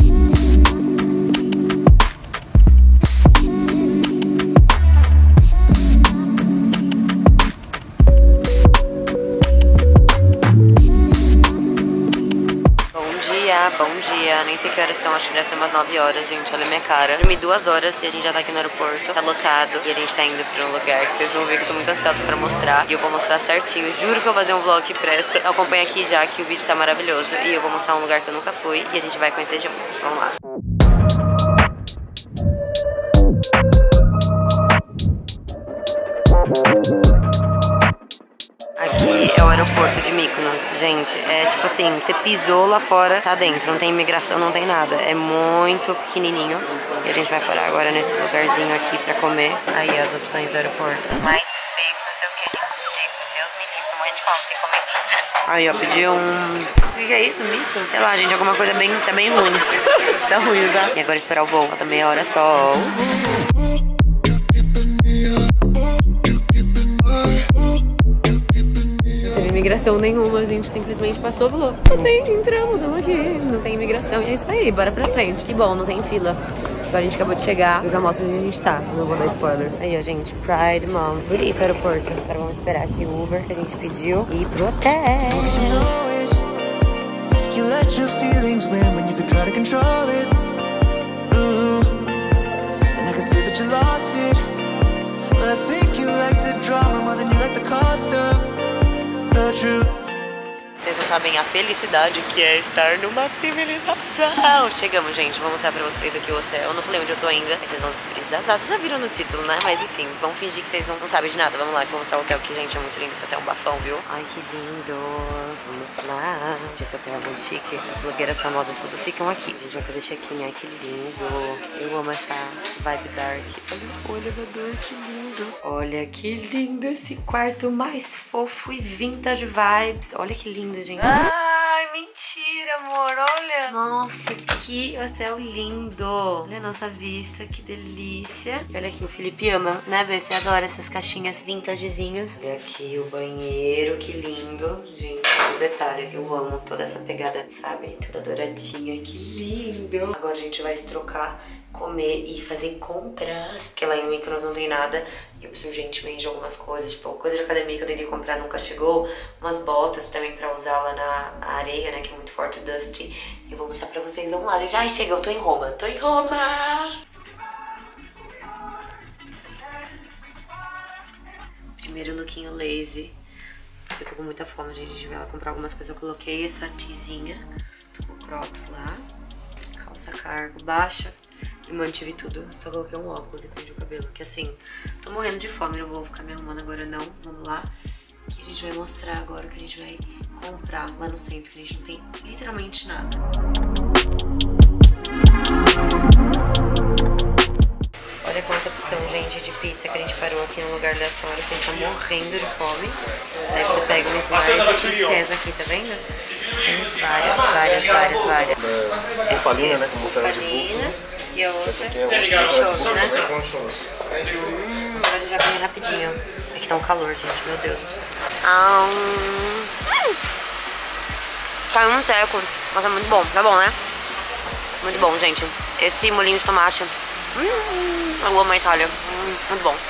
Bom dia, nem sei que horas são, acho que deve ser umas 9 horas, gente, olha a minha cara. Dormi 2 horas e a gente já tá aqui no aeroporto, tá lotado e a gente tá indo pra um lugar que vocês vão ver que eu tô muito ansiosa pra mostrar. E eu vou mostrar certinho, juro que eu vou fazer um vlog que presta. Acompanha aqui já que o vídeo tá maravilhoso e eu vou mostrar um lugar que eu nunca fui e a gente vai conhecer juntos. Vamos lá. Aqui é o aeroporto de Mykonos, gente, é tipo assim, você pisou lá fora, tá dentro, não tem imigração, não tem nada, é muito pequenininho. E a gente vai parar agora nesse lugarzinho aqui pra comer. Aí as opções do aeroporto. Mais feio, não sei o que, gente, seco, Deus me livre, tô morrendo de fome, tem que comer isso mesmo. Aí ó, pedi o que é isso, misto? Sei lá, gente, alguma coisa bem, tá bem ruim. Tá ruim, tá? E agora esperar o voo, falta meia hora só. Imigração nenhuma, a gente simplesmente passou e falou: não tem, entramos, estamos aqui, não tem imigração, e é isso aí, bora pra frente. Que bom, não tem fila. Agora a gente acabou de chegar, eu já mostro onde a gente tá, não vou dar spoiler. Aí, ó, gente, Pride Mom, bonito o aeroporto. Agora vamos esperar aqui o Uber que a gente pediu e ir pro hotel. You let your feelings win when you could try to control it. And I can see that you lost it, but I think you like the drama more than you like the cost of. Vocês não sabem a felicidade que é estar numa civilização. Chegamos, gente, vou mostrar pra vocês aqui o hotel. Eu não falei onde eu tô ainda, mas vocês vão descobrir. Vocês já viram no título, né? Mas enfim, vamos fingir que vocês não sabem de nada. Vamos lá, que vou mostrar o hotel aqui, gente, é muito lindo. Esse hotel é um bafão, viu? Ai, que lindo. Vamos lá. Esse hotel é muito chique. As blogueiras famosas tudo ficam aqui. A gente vai fazer check-in. Ai, que lindo. Eu amo essa vibe dark. Olha o elevador, que lindo. Olha que lindo esse quarto mais fofo e vintage vibes. Olha que lindo, gente. Ai, mentira, amor, olha. Nossa, que hotel lindo. Olha a nossa vista, que delícia. Olha aqui, o Felipe ama, né, Bê? Você adora essas caixinhas vintagezinhas. Olha aqui o banheiro, que lindo. Gente, os detalhes, eu amo toda essa pegada, sabe? Toda douradinha, que lindo. Agora a gente vai se trocar, comer e fazer compras, porque lá em Mykonos não tem nada. E eu preciso urgentemente de algumas coisas, tipo, coisa de academia que eu tentei comprar, nunca chegou. Umas botas também pra usar lá na areia, né, que é muito forte o dust. E eu vou mostrar pra vocês, vamos lá, gente. Ai, chega, eu tô em Roma, tô em Roma! Primeiro lookinho lazy. Eu tô com muita fome, gente, a gente vai lá comprar algumas coisas. Eu coloquei essa tizinha, tô com crocs lá, calça cargo baixa. E mantive tudo, só coloquei um óculos e prendi o cabelo. Que assim, tô morrendo de fome, não vou ficar me arrumando agora não. Vamos lá, que a gente vai mostrar agora o que a gente vai comprar lá no centro, que a gente não tem literalmente nada. Olha quanta opção, gente, de pizza que a gente parou aqui num lugar aleatório, que a gente tá morrendo de fome. Daí você pega um slide e pesa aqui, tá vendo? Tem várias. Bufalina, né? Com bufalina. E a outra é anchovies, né? anchovies. Agora já comi rapidinho. Aqui tá um calor, gente, meu Deus do céu. Caiu um teco. Nossa, muito bom. Tá bom, né? Muito bom, gente. Esse molhinho de tomate. Eu amo a Itália. Muito bom.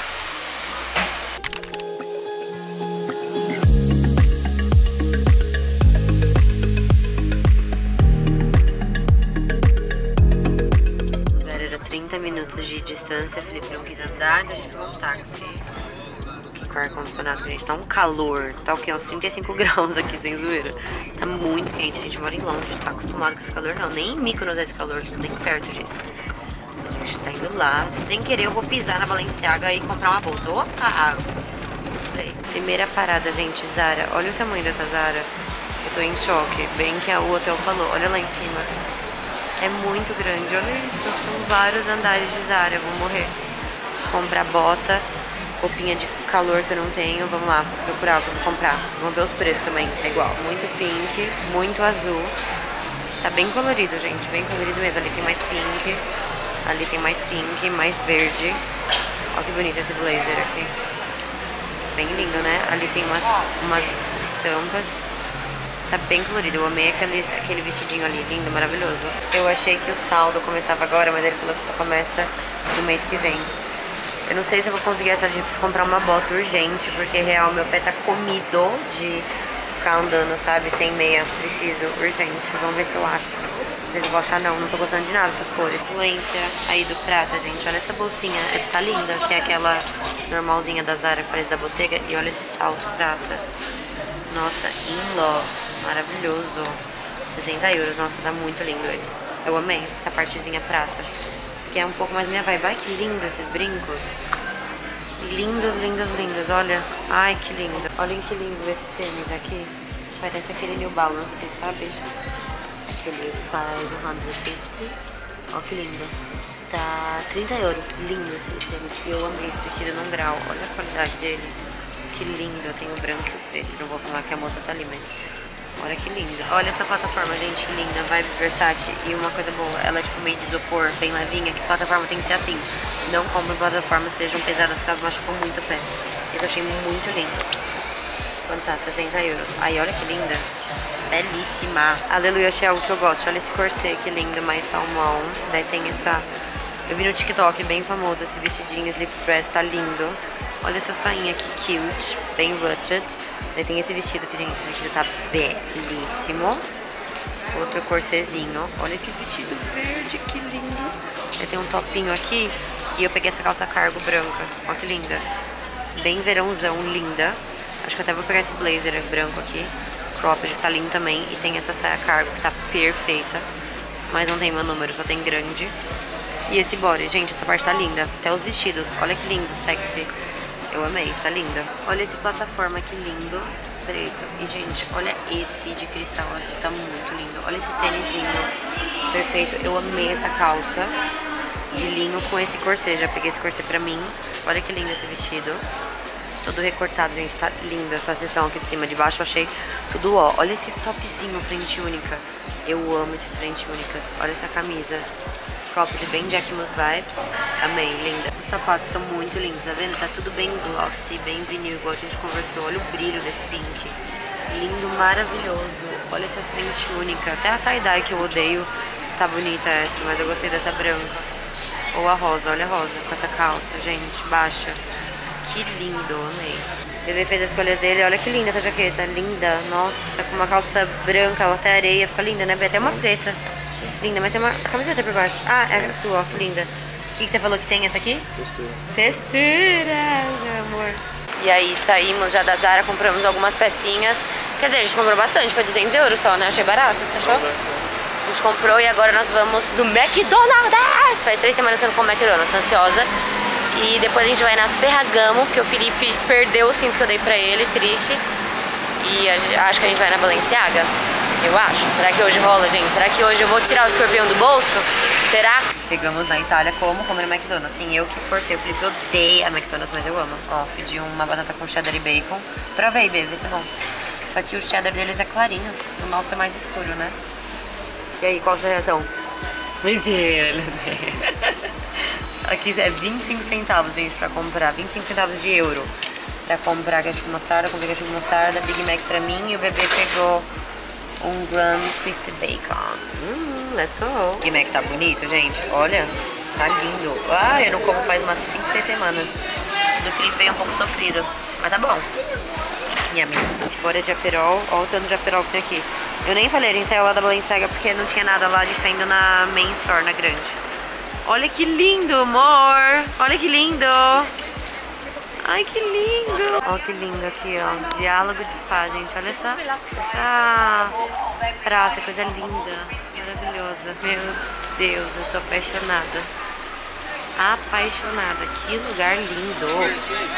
Minutos de distância, Felipe não quis andar, então a gente pegou um táxi aqui com ar-condicionado, que a gente tá um calor, tá o que? Uns 35 graus aqui, sem zoeira. Tá muito quente, a gente mora em Londres, tá acostumado com esse calor, não, nem em Mykonos é esse calor, tipo, nem perto disso. A gente tá indo lá, sem querer eu vou pisar na Balenciaga e comprar uma bolsa. Opa! Primeira parada, gente, Zara, olha o tamanho dessa Zara, eu tô em choque, bem que o hotel falou, olha lá em cima. É muito grande, olha isso, são vários andares de Zara, eu vou morrer. Preciso comprar bota, roupinha de calor que eu não tenho, vamos lá, vou procurar o que eu vou comprar. Vamos ver os preços também, se é igual. Muito pink, muito azul, tá bem colorido, gente, bem colorido mesmo. Ali tem mais pink, ali tem mais pink, mais verde. Olha que bonito esse blazer aqui. Bem lindo, né? Ali tem umas estampas. Tá bem colorido. Eu amei aquele vestidinho ali, lindo, maravilhoso. Eu achei que o saldo começava agora, mas ele falou que só começa no mês que vem. Eu não sei se eu vou conseguir achar, a gente precisa comprar uma bota urgente, porque real, meu pé tá comido de ficar andando, sabe, sem meia. Preciso, urgente. Vamos ver se eu acho. Não sei se eu vou achar não tô gostando de nada dessas cores. Influência aí do prata, gente. Olha essa bolsinha, tá linda, que é aquela normalzinha da Zara, que parece da Bottega. E olha esse salto prata. Nossa, in love. Maravilhoso. 60 euros, nossa, tá muito lindo esse. Eu amei essa partezinha prata. Que é um pouco mais minha vibe. Ai, que lindo esses brincos. Lindos, lindos, lindos, olha. Ai, que lindo. Olhem que lindo esse tênis aqui. Parece aquele New Balance, sabe? Aquele 550. Olha que lindo. Tá 30 euros. Lindo esse tênis. E eu amei esse vestido num grau. Olha a qualidade dele. Que lindo. Eu tenho o branco e o preto. Não vou falar que a moça tá ali, mas... olha que linda. Olha essa plataforma, gente, que linda. Vibes Versace. E uma coisa boa, ela é tipo meio de isopor, bem levinha. Que plataforma tem que ser assim. Não comprem plataformas sejam pesadas, que elas machucam muito o pé. Isso eu achei muito lindo. Quanto tá? 60 euros. Aí, olha que linda. Belíssima. Aleluia, achei algo que eu gosto. Olha esse corset, que lindo, mais salmão. Daí tem essa... eu vi no TikTok, bem famoso, esse vestidinho, slip dress, tá lindo. Olha essa sainha aqui, cute, bem rooted. Daí tem esse vestido que, gente, esse vestido tá belíssimo. Outro corsetzinho. Olha esse vestido verde, que lindo. Daí tem um topinho aqui. E eu peguei essa calça cargo branca. Olha que linda. Bem verãozão, linda. Acho que eu até vou pegar esse blazer branco aqui. Cropped, que tá lindo também. E tem essa saia cargo, que tá perfeita. Mas não tem meu número, só tem grande. E esse body, gente, essa parte tá linda. Até os vestidos. Olha que lindo, sexy. Eu amei, tá linda. Olha esse plataforma, que lindo, preto. E, gente, olha esse de cristal azul, tá muito lindo. Olha esse tênisinho, perfeito. Eu amei essa calça de linho com esse corset. Já peguei esse corset pra mim. Olha que lindo esse vestido. Todo recortado, gente, tá linda essa seção aqui de cima. De baixo eu achei tudo ó. Olha esse topzinho, frente única. Eu amo esses frente únicas. Olha essa camisa. Cropped, bem Jacquemus vibes. Amei, linda. Os sapatos estão muito lindos, tá vendo? Tá tudo bem glossy, bem vinil, igual a gente conversou. Olha o brilho desse pink. Lindo, maravilhoso. Olha essa frente única. Até a tie-dye que eu odeio tá bonita essa, mas eu gostei dessa branca. Ou a rosa, olha a rosa com essa calça, gente, baixa. Que lindo, amei. O bebê fez a escolha dele, olha que linda essa jaqueta, linda. Nossa, com uma calça branca, até areia, fica linda, né? Até uma preta. Linda, mas tem uma camiseta por baixo. Ah, é a sua, ó, que linda. O que você falou que tem essa aqui? Textura. Textura, meu amor. E aí saímos já da Zara, compramos algumas pecinhas. Quer dizer, a gente comprou bastante, foi 200 euros só, né? Achei barato, você achou? A gente comprou e agora nós vamos do McDonald's. Faz 3 semanas que eu não como McDonald's, tô ansiosa. E depois a gente vai na Ferragamo, porque o Felipe perdeu o cinto que eu dei pra ele, triste. E acho que a gente vai na Balenciaga. Eu acho. Será que hoje rola, gente? Será que hoje eu vou tirar o escorpião do bolso? Será? Chegamos na Itália como comer no McDonald's. Assim, eu que forcei. O Felipe odeia McDonald's, mas eu amo. Ó, pedi uma batata com cheddar e bacon. Provei, bebê, vê se tá bom. Só que o cheddar deles é clarinho. O nosso é mais escuro, né? E aí, qual a sua reação? Mentira, ele odeia. Aqui é 25 centavos, gente, pra comprar. 25 centavos de euro. Pra comprar ketchup mostarda, comprei ketchup mostarda, Big Mac pra mim. E o bebê pegou um Grand Crispy Bacon. Let's go. Big Mac tá bonito, gente. Olha, tá lindo. Ah, eu não como faz umas 5, 6 semanas. O do Felipe veio um pouco sofrido, mas tá bom. Minha amiga. Bora de Aperol. Olha o tanto de Aperol que tem aqui. Eu nem falei, a gente saiu lá da Balenciaga porque não tinha nada lá. A gente tá indo na Main Store, na grande. Olha que lindo, amor. Olha que lindo. Ai, que lindo. Olha que lindo aqui, ó. Diálogo de paz, gente. Olha essa praça, coisa linda. Maravilhosa. Meu Deus, eu tô apaixonada. Apaixonada. Que lugar lindo.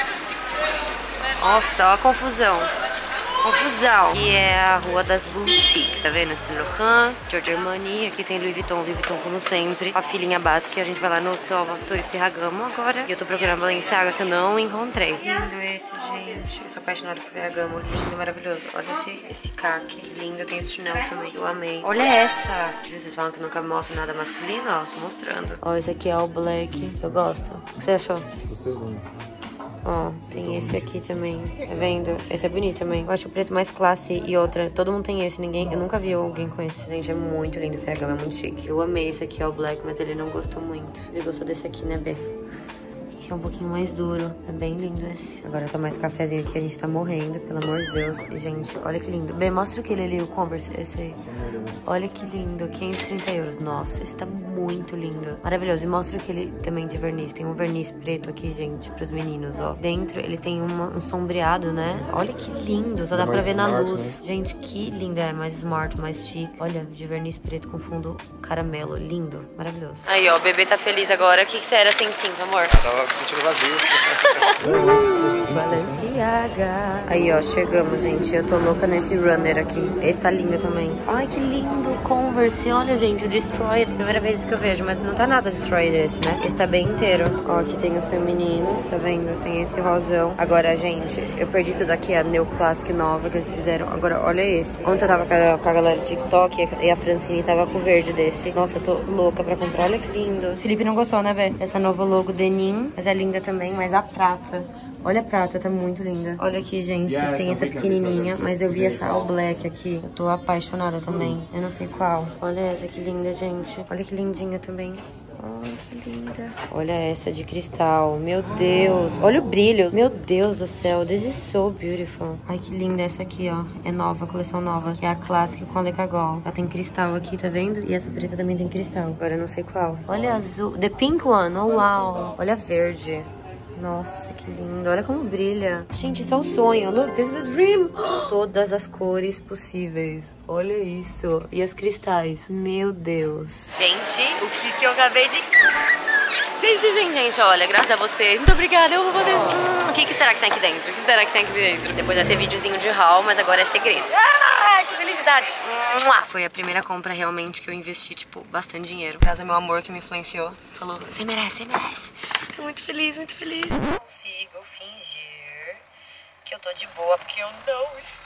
Nossa, ó a confusão. Confusão. E é a Rua das Boutiques, tá vendo? Saint Laurent, Giorgio Armani. Aqui tem Louis Vuitton como sempre. A filhinha básica, a gente vai lá no Salvatore Ferragamo agora. E eu tô procurando Balenciaga que eu não encontrei. Lindo esse, gente. Eu sou apaixonada por Ferragamo. Lindo, maravilhoso. Olha esse caque. Lindo, eu tenho esse chinelo também. Eu amei. Olha essa. Vocês falam que nunca mostro nada masculino, ó. Tô mostrando. Ó, esse aqui é o black. Eu gosto. O que você achou? Gostei. Ó, tem esse aqui também, tá vendo? Esse é bonito também. Eu acho o preto mais classe e outra. Todo mundo tem esse, eu nunca vi alguém com esse. Gente, é muito lindo, foi a gama, é muito chique. Eu amei esse aqui, ó, o black, mas ele não gostou muito. Ele gostou desse aqui, né, B? Que é um pouquinho mais duro. É bem lindo esse. Agora tá mais cafezinho aqui, a gente tá morrendo, pelo amor de Deus. E, gente, olha que lindo. Bem, mostra aquele ali, o Converse, esse aí. Olha que lindo, 530 euros. Nossa, esse tá muito lindo. Maravilhoso. E mostra aquele também de verniz. Tem um verniz preto aqui, gente, pros meninos, ó. Dentro ele tem um sombreado, né? Olha que lindo, só dá pra ver na luz. Né? Gente, que lindo. É mais smart, mais chique. Olha, de verniz preto com fundo caramelo. Lindo, maravilhoso. Aí, ó, o bebê tá feliz agora. O que você era sem cinto, amor? Tava sentindo vazio. Balenciaga. Aí, ó, chegamos, gente. Eu tô louca nesse runner aqui. Esse tá lindo também. Ai, que lindo. Converse. Olha, gente, o Destroyed. Primeira vez que eu vejo, mas não tá nada Destroyed esse, né? Esse tá bem inteiro. Ó, aqui tem os femininos, tá vendo? Tem esse rosão. Agora, gente, eu perdi tudo aqui. A Neoclassic nova que eles fizeram. Agora, olha esse. Ontem eu tava com a galera do TikTok e a Francine tava com o verde desse. Nossa, eu tô louca pra comprar. Olha que lindo. Felipe não gostou, né, Vé? Essa nova logo Denim. Mas é linda também, mas a prata. Olha a prata, tá muito linda. Olha aqui, gente, tem essa pequenininha, mas eu vi essa all black aqui. Eu tô apaixonada também. Eu não sei qual. Olha essa, que linda, gente. Olha que lindinha também. Ai, que linda. Olha essa de cristal. Meu Deus. Olha o brilho. Meu Deus do céu. This is so beautiful. Ai, que linda essa aqui, ó. É nova, coleção nova. Que é a clássica com a Lecagol. Ela tem cristal aqui, tá vendo? E essa preta também tem cristal. Agora eu não sei qual. Olha a azul. The pink one. Oh, wow. Olha a verde. Nossa, que lindo. Olha como brilha. Gente, isso é um sonho. Look, this is a dream. Todas as cores possíveis. Olha isso. E os cristais. Meu Deus. Gente, o que eu acabei de... Gente, olha, graças a vocês. Muito obrigada, eu amo vocês. O que será que tem aqui dentro? O que será que tem aqui dentro? Depois vai ter videozinho de haul, mas agora é segredo. Ah, que felicidade. Foi a primeira compra realmente que eu investi, tipo, bastante dinheiro. Graças ao meu amor que me influenciou. Falou, você merece, você merece. Tô muito feliz, muito feliz. Não consigo fingir que eu tô de boa, porque eu não estou.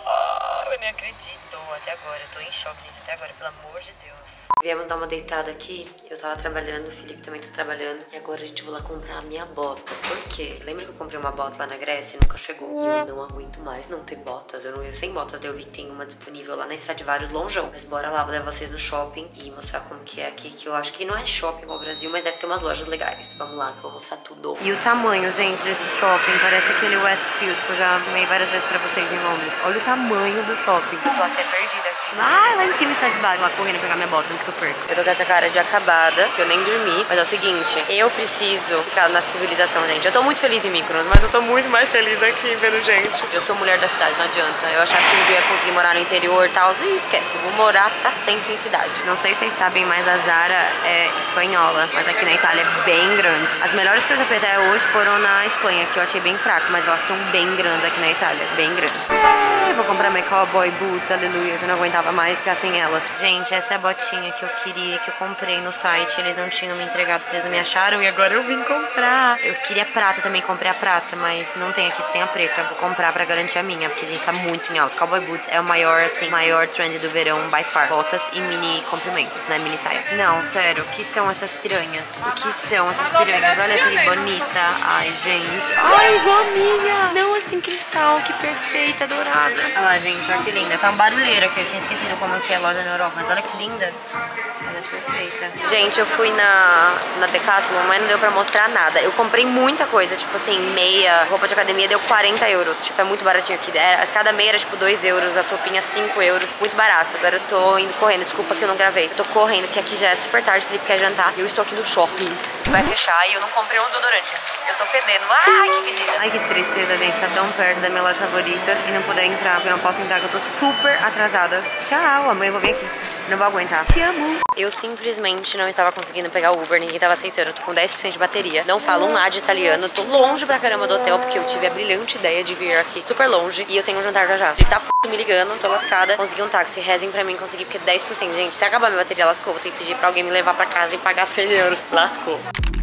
Eu nem acredito. Até agora, eu tô em choque, gente. Até agora, pelo amor de Deus. Viemos dar uma deitada aqui. Eu tava trabalhando, o Felipe também tá trabalhando. E agora a gente vai lá comprar a minha bota. Por quê? Lembra que eu comprei uma bota lá na Grécia e nunca chegou? E eu não aguento mais não ter botas. Eu não ia sem botas. Daí eu vi que tem uma disponível lá na Stradivarius longeão. Mas bora lá, vou levar vocês no shopping e mostrar como que é aqui. Que eu acho que não é shopping igual ao Brasil, mas deve ter umas lojas legais. Vamos lá, que eu vou mostrar tudo. E o tamanho, gente, desse shopping. Parece aquele Westfield que eu já amei várias vezes pra vocês em Londres. Olha o tamanho do shopping. Eu tô até perdida aqui. Lá em cima está de baixo, lá correndo pegar minha bota antes que eu perco. Eu tô com essa cara de acabada, que eu nem dormi. Mas é o seguinte, eu preciso ficar na civilização, gente. Eu tô muito feliz em Mykonos, mas eu tô muito mais feliz aqui vendo gente. Eu sou mulher da cidade, não adianta. Eu achava que um dia eu ia conseguir morar no interior e tal. E esquece, vou morar pra sempre em cidade. Não sei se vocês sabem, mas a Zara é espanhola. Mas aqui na Itália é bem grande. As melhores que eu já fiz até hoje foram na Espanha, que eu achei bem fraco. Mas elas são bem grandes aqui na Itália, bem grandes. Vou comprar minha cowboy boots, aleluia, que eu não aguentava mais ficar sem elas. Gente, essa é a botinha que eu queria, que eu comprei no site. Eles não tinham me entregado porque eles não me acharam e agora eu vim comprar. Eu queria prata também, comprei a prata, mas não tem aqui, só tem a preta. Vou comprar pra garantir a minha, porque a gente tá muito em alta. Cowboy boots é o maior, assim, maior trend do verão, by far. Botas e mini comprimentos, né, mini saia. Não, sério, o que são essas piranhas? O que são essas piranhas? Olha essa que bonita. Ai, gente. Ai, igual a minha. Não, essa tem cristal, que perfeita, dourada. Olha lá, gente, olha que linda. Tá uma barulheira aqui, eu tinha esquecido como que é a loja na Europa, mas olha que linda. Ela é perfeita. Gente, eu fui na Decathlon, mas não deu pra mostrar nada. Eu comprei muita coisa, tipo assim, meia, roupa de academia deu 40 euros. Tipo, é muito baratinho aqui. Cada meia era tipo 2 euros, a roupinha 5 euros. Muito barato. Agora eu tô indo correndo, desculpa que eu não gravei. Eu tô correndo, porque aqui já é super tarde, o Felipe quer jantar. E eu estou aqui no shopping. Vai fechar e eu não comprei um desodorante. Eu tô fedendo. Ai, que fedida. Ai, que tristeza, gente. Tá tão perto da minha loja favorita e não poder entrar, porque eu não posso entrar, que eu tô super atrasada. Tchau, amanhã eu vou vir aqui. Não vou aguentar. Te amo. Eu simplesmente não estava conseguindo pegar o Uber, ninguém tava aceitando. Eu tô com 10% de bateria. Não falo um A de italiano. Tô longe pra caramba do hotel, porque eu tive a brilhante ideia de vir aqui super longe. E eu tenho um jantar já já. Ele tá me ligando, tô lascada. Consegui um táxi, rezem pra mim conseguir, porque 10%. Gente, se acabar minha bateria, lascou. Vou ter que pedir pra alguém me levar pra casa e pagar 100 euros. Lascou.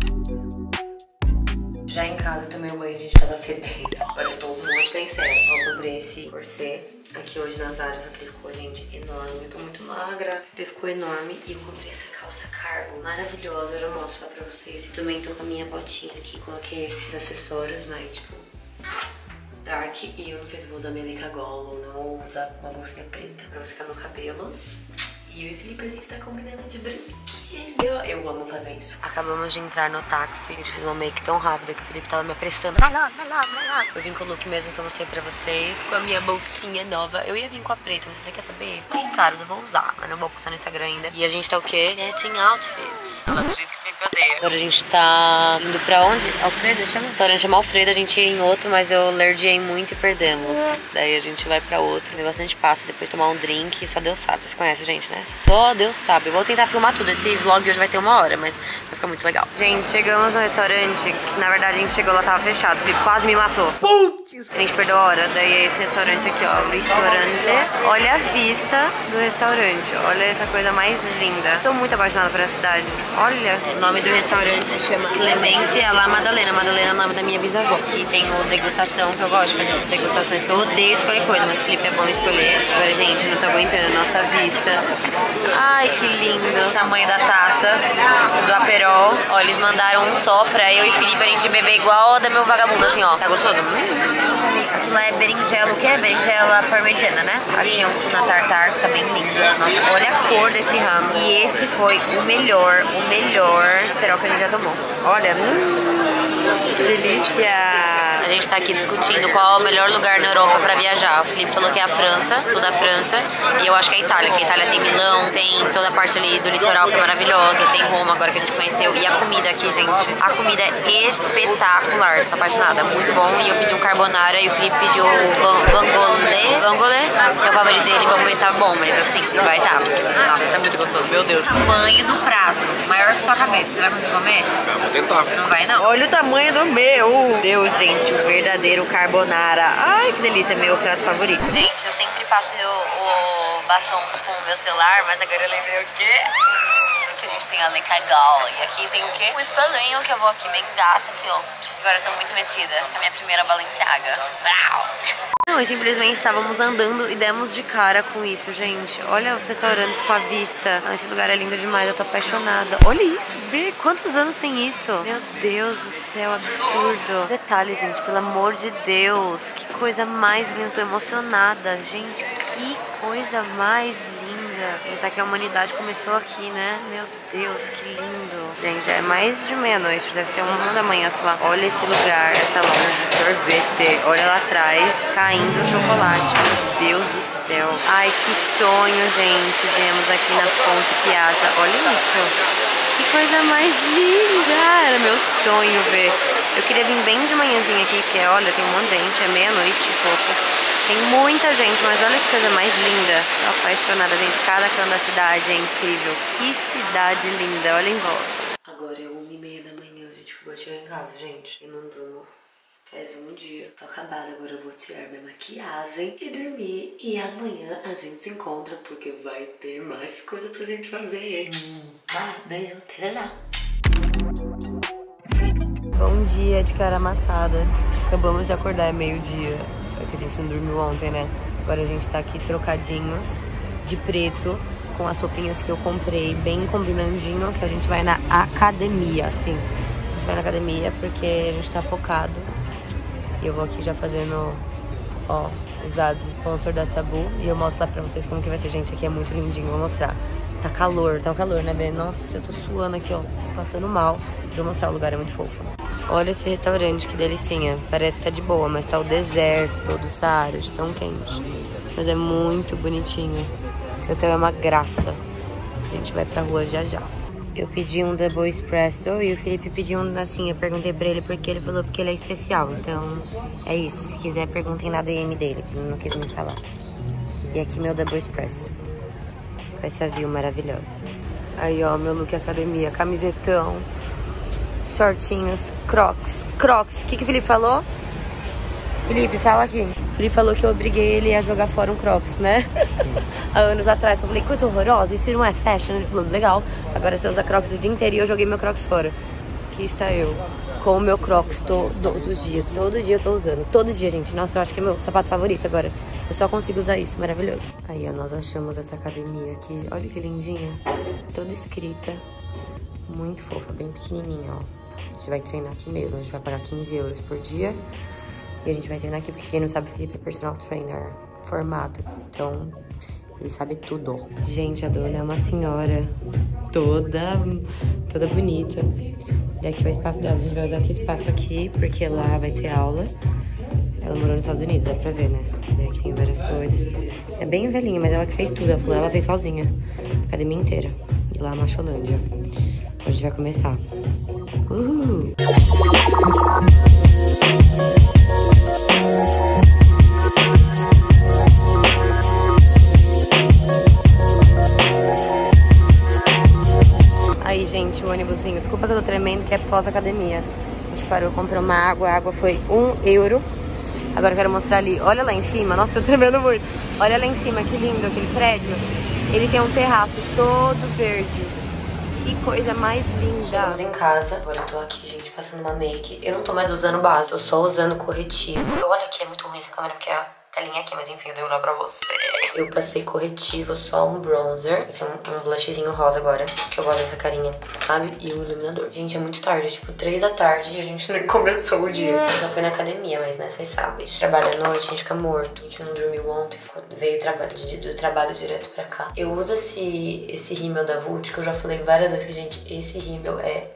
Já em casa eu tomei um banho, a gente tava fedendo. Agora eu estou muito princesa. Eu comprei esse corset aqui hoje nas áreas. Só que ele ficou, gente, enorme. Eu tô muito magra. Ele ficou enorme. E eu comprei essa calça cargo. maravilhosa, eu já mostro lá pra vocês. Também tô com a minha botinha aqui, coloquei esses acessórios, mas tipo, dark. E eu não sei se vou usar minha Leica Golo ou não, ou usar uma bolsinha preta pra secar meu cabelo. E eu e o Felipe, a gente tá combinando de branquinho. Eu amo fazer isso. Acabamos de entrar no táxi. A gente fez uma make tão rápida que o Felipe tava me apressando. Vai lá. Eu vim com o look mesmo que eu mostrei pra vocês, com a minha bolsinha nova. Eu ia vir com a preta, mas você quer saber? Bem caros, eu vou usar, mas não vou postar no Instagram ainda. E a gente tá o quê? Matching outfits. Olha lá, do jeito que o Felipe odeia. Agora a gente tá indo pra onde? Alfredo, chama? O restaurante chama Alfredo, a gente ia em outro, mas eu lerdiei muito e perdemos. Daí a gente vai pra outro, ver bastante pasta, depois tomar um drink. Só Deus sabe, vocês conhecem a gente, né? Só Deus sabe. Eu vou tentar filmar tudo. Esse vlog hoje vai ter 1 hora, mas vai ficar muito legal. Gente, chegamos no restaurante, que na verdade a gente chegou lá, tava fechado. O Felipe quase me matou. Putz! A gente perdeu a hora. Daí é esse restaurante aqui, ó. O restaurante. Olha a vista do restaurante. Olha essa coisa mais linda. Tô muito apaixonada por essa cidade. Olha. O nome do restaurante se chama Clemente La Madalena. Madalena é o nome da minha bisavó. Aqui tem o degustação, que eu gosto de fazer essas degustações, que eu odeio escolher coisa, mas o Felipe é bom escolher. Agora, gente, não tô aguentando a nossa vista. Ai, que lindo. O tamanho da taça do Aperol. Ó, eles mandaram um só pra eu e Felipe a gente beber igual a da meu vagabundo, assim, ó. Tá gostoso? Aquilo lá é berinjela, o que é? Berinjela parmegiana, né? Aqui é um na tartar, que tá bem lindo. Nossa, olha a cor desse ramo. E esse foi o melhor Aperol que a gente já tomou. Olha, que delícia. A gente tá aqui discutindo qual é o melhor lugar na Europa pra viajar. O Felipe falou que é a França, sul da França. E eu acho que é a Itália, que a Itália tem Milão, tem toda a parte ali do litoral que é maravilhosa, tem Roma agora que a gente conheceu. E a comida aqui, gente, a comida é espetacular. Tô apaixonada, muito bom. E eu pedi um carbonara e o Felipe pediu vongole, que é o favorito dele. Vamos ver se tá bom, mas assim, vai tá. Nossa, é muito gostoso, meu Deus. O tamanho do prato, maior que sua cabeça. Você vai conseguir comer? Vou tentar. Não vai, não. Olha o tamanho do meu. Deus, gente, o verdadeiro carbonara. Ai, que delícia, meu prato favorito. Gente, eu sempre passo o batom com o meu celular, mas agora eu lembrei o quê? Que a gente tem a Leica Golo. E aqui tem o quê? Um espelhinho que eu vou aqui, bem gata aqui, ó. Agora eu tô muito metida, com a minha primeira Balenciaga. Brau! Não, e simplesmente estávamos andando e demos de cara com isso, gente. Olha os restaurantes com a vista. Ah, esse lugar é lindo demais, eu tô apaixonada. Olha isso, Bê, quantos anos tem isso? Meu Deus do céu, absurdo. Detalhe, gente, pelo amor de Deus. Que coisa mais linda, tô emocionada. Gente, que coisa mais linda. Pensar que a humanidade começou aqui, né? Meu Deus, que lindo. Gente, já é mais de meia-noite, deve ser 1 da manhã, sei lá. Olha esse lugar, essa loja de sorvete. Olha lá atrás, caindo o chocolate. Meu Deus do céu. Ai, que sonho, gente. Vemos aqui na Fonte Piazza. Olha isso. Que coisa mais linda. Era meu sonho ver. Eu queria vir bem de manhãzinha aqui, porque olha, tem um monte de gente. É meia-noite e pouco. Tem muita gente, mas olha que coisa mais linda. Tô apaixonada, gente. Cada canto da cidade é incrível. Que cidade linda. Olha em volta. Agora é 1h30 da manhã. A gente acabou de chegar em casa, gente. E não durmo. Faz um dia. Tô acabada. Agora eu vou tirar minha maquiagem e dormir. E amanhã a gente se encontra, porque vai ter mais coisa pra gente fazer. Vai, beijo. Até já. Bom dia de cara amassada. Acabamos de acordar, é meio-dia. Que a gente não dormiu ontem, né? Agora a gente tá aqui trocadinhos de preto com as roupinhas que eu comprei, bem combinandinho, que a gente vai na academia, assim. A gente vai na academia porque a gente tá focado. E eu vou aqui já fazendo, ó, os dados do sponsor da Tabu. E eu mostro lá pra vocês como que vai ser. Gente, aqui é muito lindinho, vou mostrar. Tá um calor, né, Bê? Nossa, eu tô suando aqui, ó, passando mal. Deixa eu mostrar, o lugar é muito fofo. Olha esse restaurante, que delicinha. Parece que tá de boa, mas tá o deserto todo, Saara, de tão quente. Mas é muito bonitinho. Esse hotel é uma graça. A gente vai pra rua já já. Eu pedi um Double Espresso e o Felipe pediu um assim. Eu perguntei pra ele porque ele falou porque ele é especial. Então é isso. Se quiser, perguntem na DM dele, que ele não quis me falar. E aqui meu Double Espresso. Com essa view maravilhosa. Aí, ó, meu look academia. Camisetão, shortinhos, crocs. O que o Felipe falou? Felipe, fala aqui. O Felipe falou que eu obriguei ele a jogar fora um crocs, né? Há anos atrás. Eu falei, coisa horrorosa, isso não é fashion. Ele falou, legal, agora você usa crocs o dia inteiro e eu joguei meu crocs fora. Aqui está eu, com o meu crocs todos os dias. Todo dia eu tô usando. Todo dia, gente. Nossa, eu acho que é meu sapato favorito agora. Eu só consigo usar isso, maravilhoso. Aí, ó, nós achamos essa academia aqui. Olha que lindinha. Toda escrita. muito fofa, bem pequenininha, ó. A gente vai treinar aqui mesmo, a gente vai pagar 15 euros por dia. E a gente vai treinar aqui, porque quem não sabe, o Felipe é personal trainer formado. Então, ele sabe tudo. Gente, a dona é uma senhora toda bonita. E aqui é o espaço dela, a gente vai usar esse espaço aqui, porque lá vai ter aula. Ela morou nos Estados Unidos, dá pra ver, né? E aqui tem várias coisas. É bem velhinha, mas ela que fez tudo. Ela falou, ela fez sozinha. A academia inteira. E lá na Macholândia. Então a gente vai começar. Uhul! Aí, gente, o ônibusinho. Desculpa que eu tô tremendo, que é pós-academia. A gente parou, comprou uma água. A água foi 1 euro. Agora eu quero mostrar ali. Olha lá em cima. Nossa, tô tremendo muito. Olha lá em cima, que lindo aquele prédio. Ele tem um terraço todo verde. Que coisa mais linda. Chegamos em casa. Agora eu tô aqui, gente, passando uma make. Eu não tô mais usando base, tô só usando corretivo. Olha aqui, é muito ruim essa câmera, porque a telinha aqui, mas enfim, eu dei um lá pra vocês. Eu passei corretivo, só um bronzer. Esse é um blushzinho rosa agora, que eu gosto dessa carinha, sabe? E o iluminador. Gente, é muito tarde, tipo 3 da tarde e a gente nem começou o dia. Eu já fui na academia, mas né, vocês sabem. A gente trabalha à noite, a gente fica morto. A gente não dormiu ontem, veio do trabalho direto pra cá. Eu uso esse rímel da Vult, que eu já falei várias vezes que, gente, esse rímel é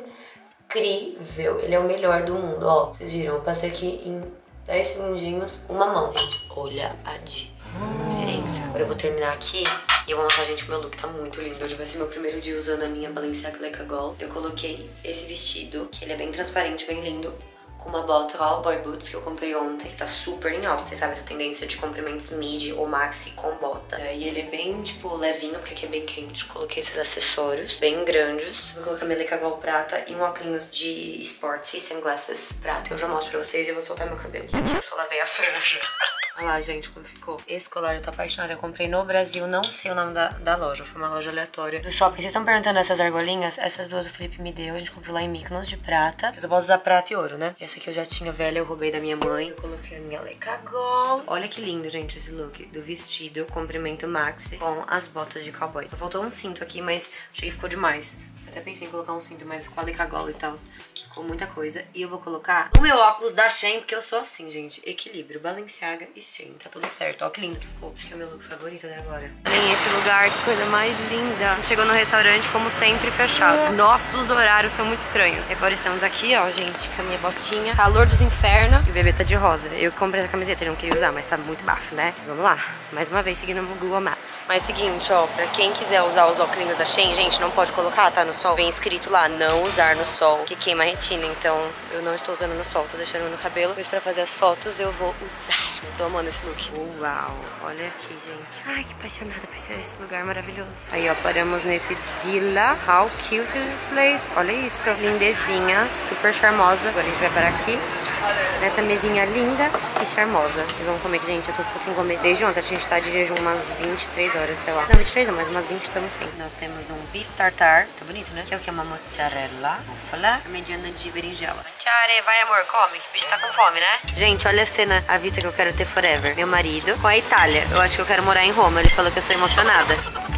incrível. Ele é o melhor do mundo, ó. Vocês viram, eu passei aqui em 10 segundinhos, uma mão. Gente, olha a diferença. Agora eu vou terminar aqui e eu vou mostrar, gente, o meu look tá muito lindo. Hoje vai ser meu primeiro dia usando a minha Balenciaga Leica Gold. Eu coloquei esse vestido, que ele é bem transparente, bem lindo, com uma bota Cowboy Boots que eu comprei ontem. Tá super em alta, vocês sabem essa tendência de comprimentos midi ou maxi com bota. E ele é bem, tipo, levinho, porque aqui é bem quente. Coloquei esses acessórios bem grandes. Vou colocar minha Leica Gold prata e um óculos de esporte, sunglasses prata. Eu já mostro pra vocês e eu vou soltar meu cabelo. Aqui eu só lavei a franja. Olha lá, gente, como ficou. Esse colar eu tô apaixonada. Eu comprei no Brasil, não sei o nome da loja. Foi uma loja aleatória do shopping. Vocês estão perguntando essas argolinhas? Essas duas o Felipe me deu. A gente comprou lá em Mykonos de prata. Eu só posso usar prata e ouro, né? Essa aqui eu já tinha velha, eu roubei da minha mãe. Eu coloquei a minha Leica Gold. Olha que lindo, gente, esse look do vestido, comprimento maxi com as botas de cowboy. Só faltou um cinto aqui, mas achei que ficou demais. Eu até pensei em colocar um cinto, mas com a Leica Gold e tal, ficou muita coisa. E eu vou colocar o meu óculos da Shein, porque eu sou assim, gente. Equilíbrio, Balenciaga e Shein. Tá tudo certo. Ó que lindo que ficou. Acho que é o meu look favorito até agora. Olhem esse lugar, que coisa mais linda. A gente chegou no restaurante, como sempre, fechado. Nossos horários são muito estranhos. E agora estamos aqui, ó, gente, com a minha botinha. Calor dos infernos. E o bebê tá de rosa. Eu comprei essa camiseta, ele não queria usar, mas tá muito bafo, né? Vamos lá. Mais uma vez, seguindo no Google Maps. Mas seguinte, ó, pra quem quiser usar os óculos da Shein, gente, não pode colocar, tá? No sol. Vem escrito lá, não usar no sol, que queima a retina. Então, eu não estou usando no sol, tô deixando no cabelo. Mas pra fazer as fotos, eu vou usar. Eu tô amando esse look. Uau, olha aqui, gente. Ai, que apaixonada por esse lugar maravilhoso. Aí, ó, paramos nesse Dilla. How cute is this place? Olha isso. Lindezinha, super charmosa. Agora a gente vai parar aqui, nessa mesinha linda e charmosa. E vamos comer, gente, eu tô sem comer desde ontem. A gente tá de jejum umas 23 horas, sei lá. Não, 23 não, mas umas 20 estamos sim. Nós temos um beef tartar. Tá bonito, né? Que é o que? Uma mozzarella. Búfala. Mediana de berinjela. Tchare, vai amor, come, que o bicho tá com fome, né? Gente, olha a cena, a vista que eu quero ter forever. Meu marido com a Itália. Eu acho que eu quero morar em Roma. Ele falou que eu sou emocionada.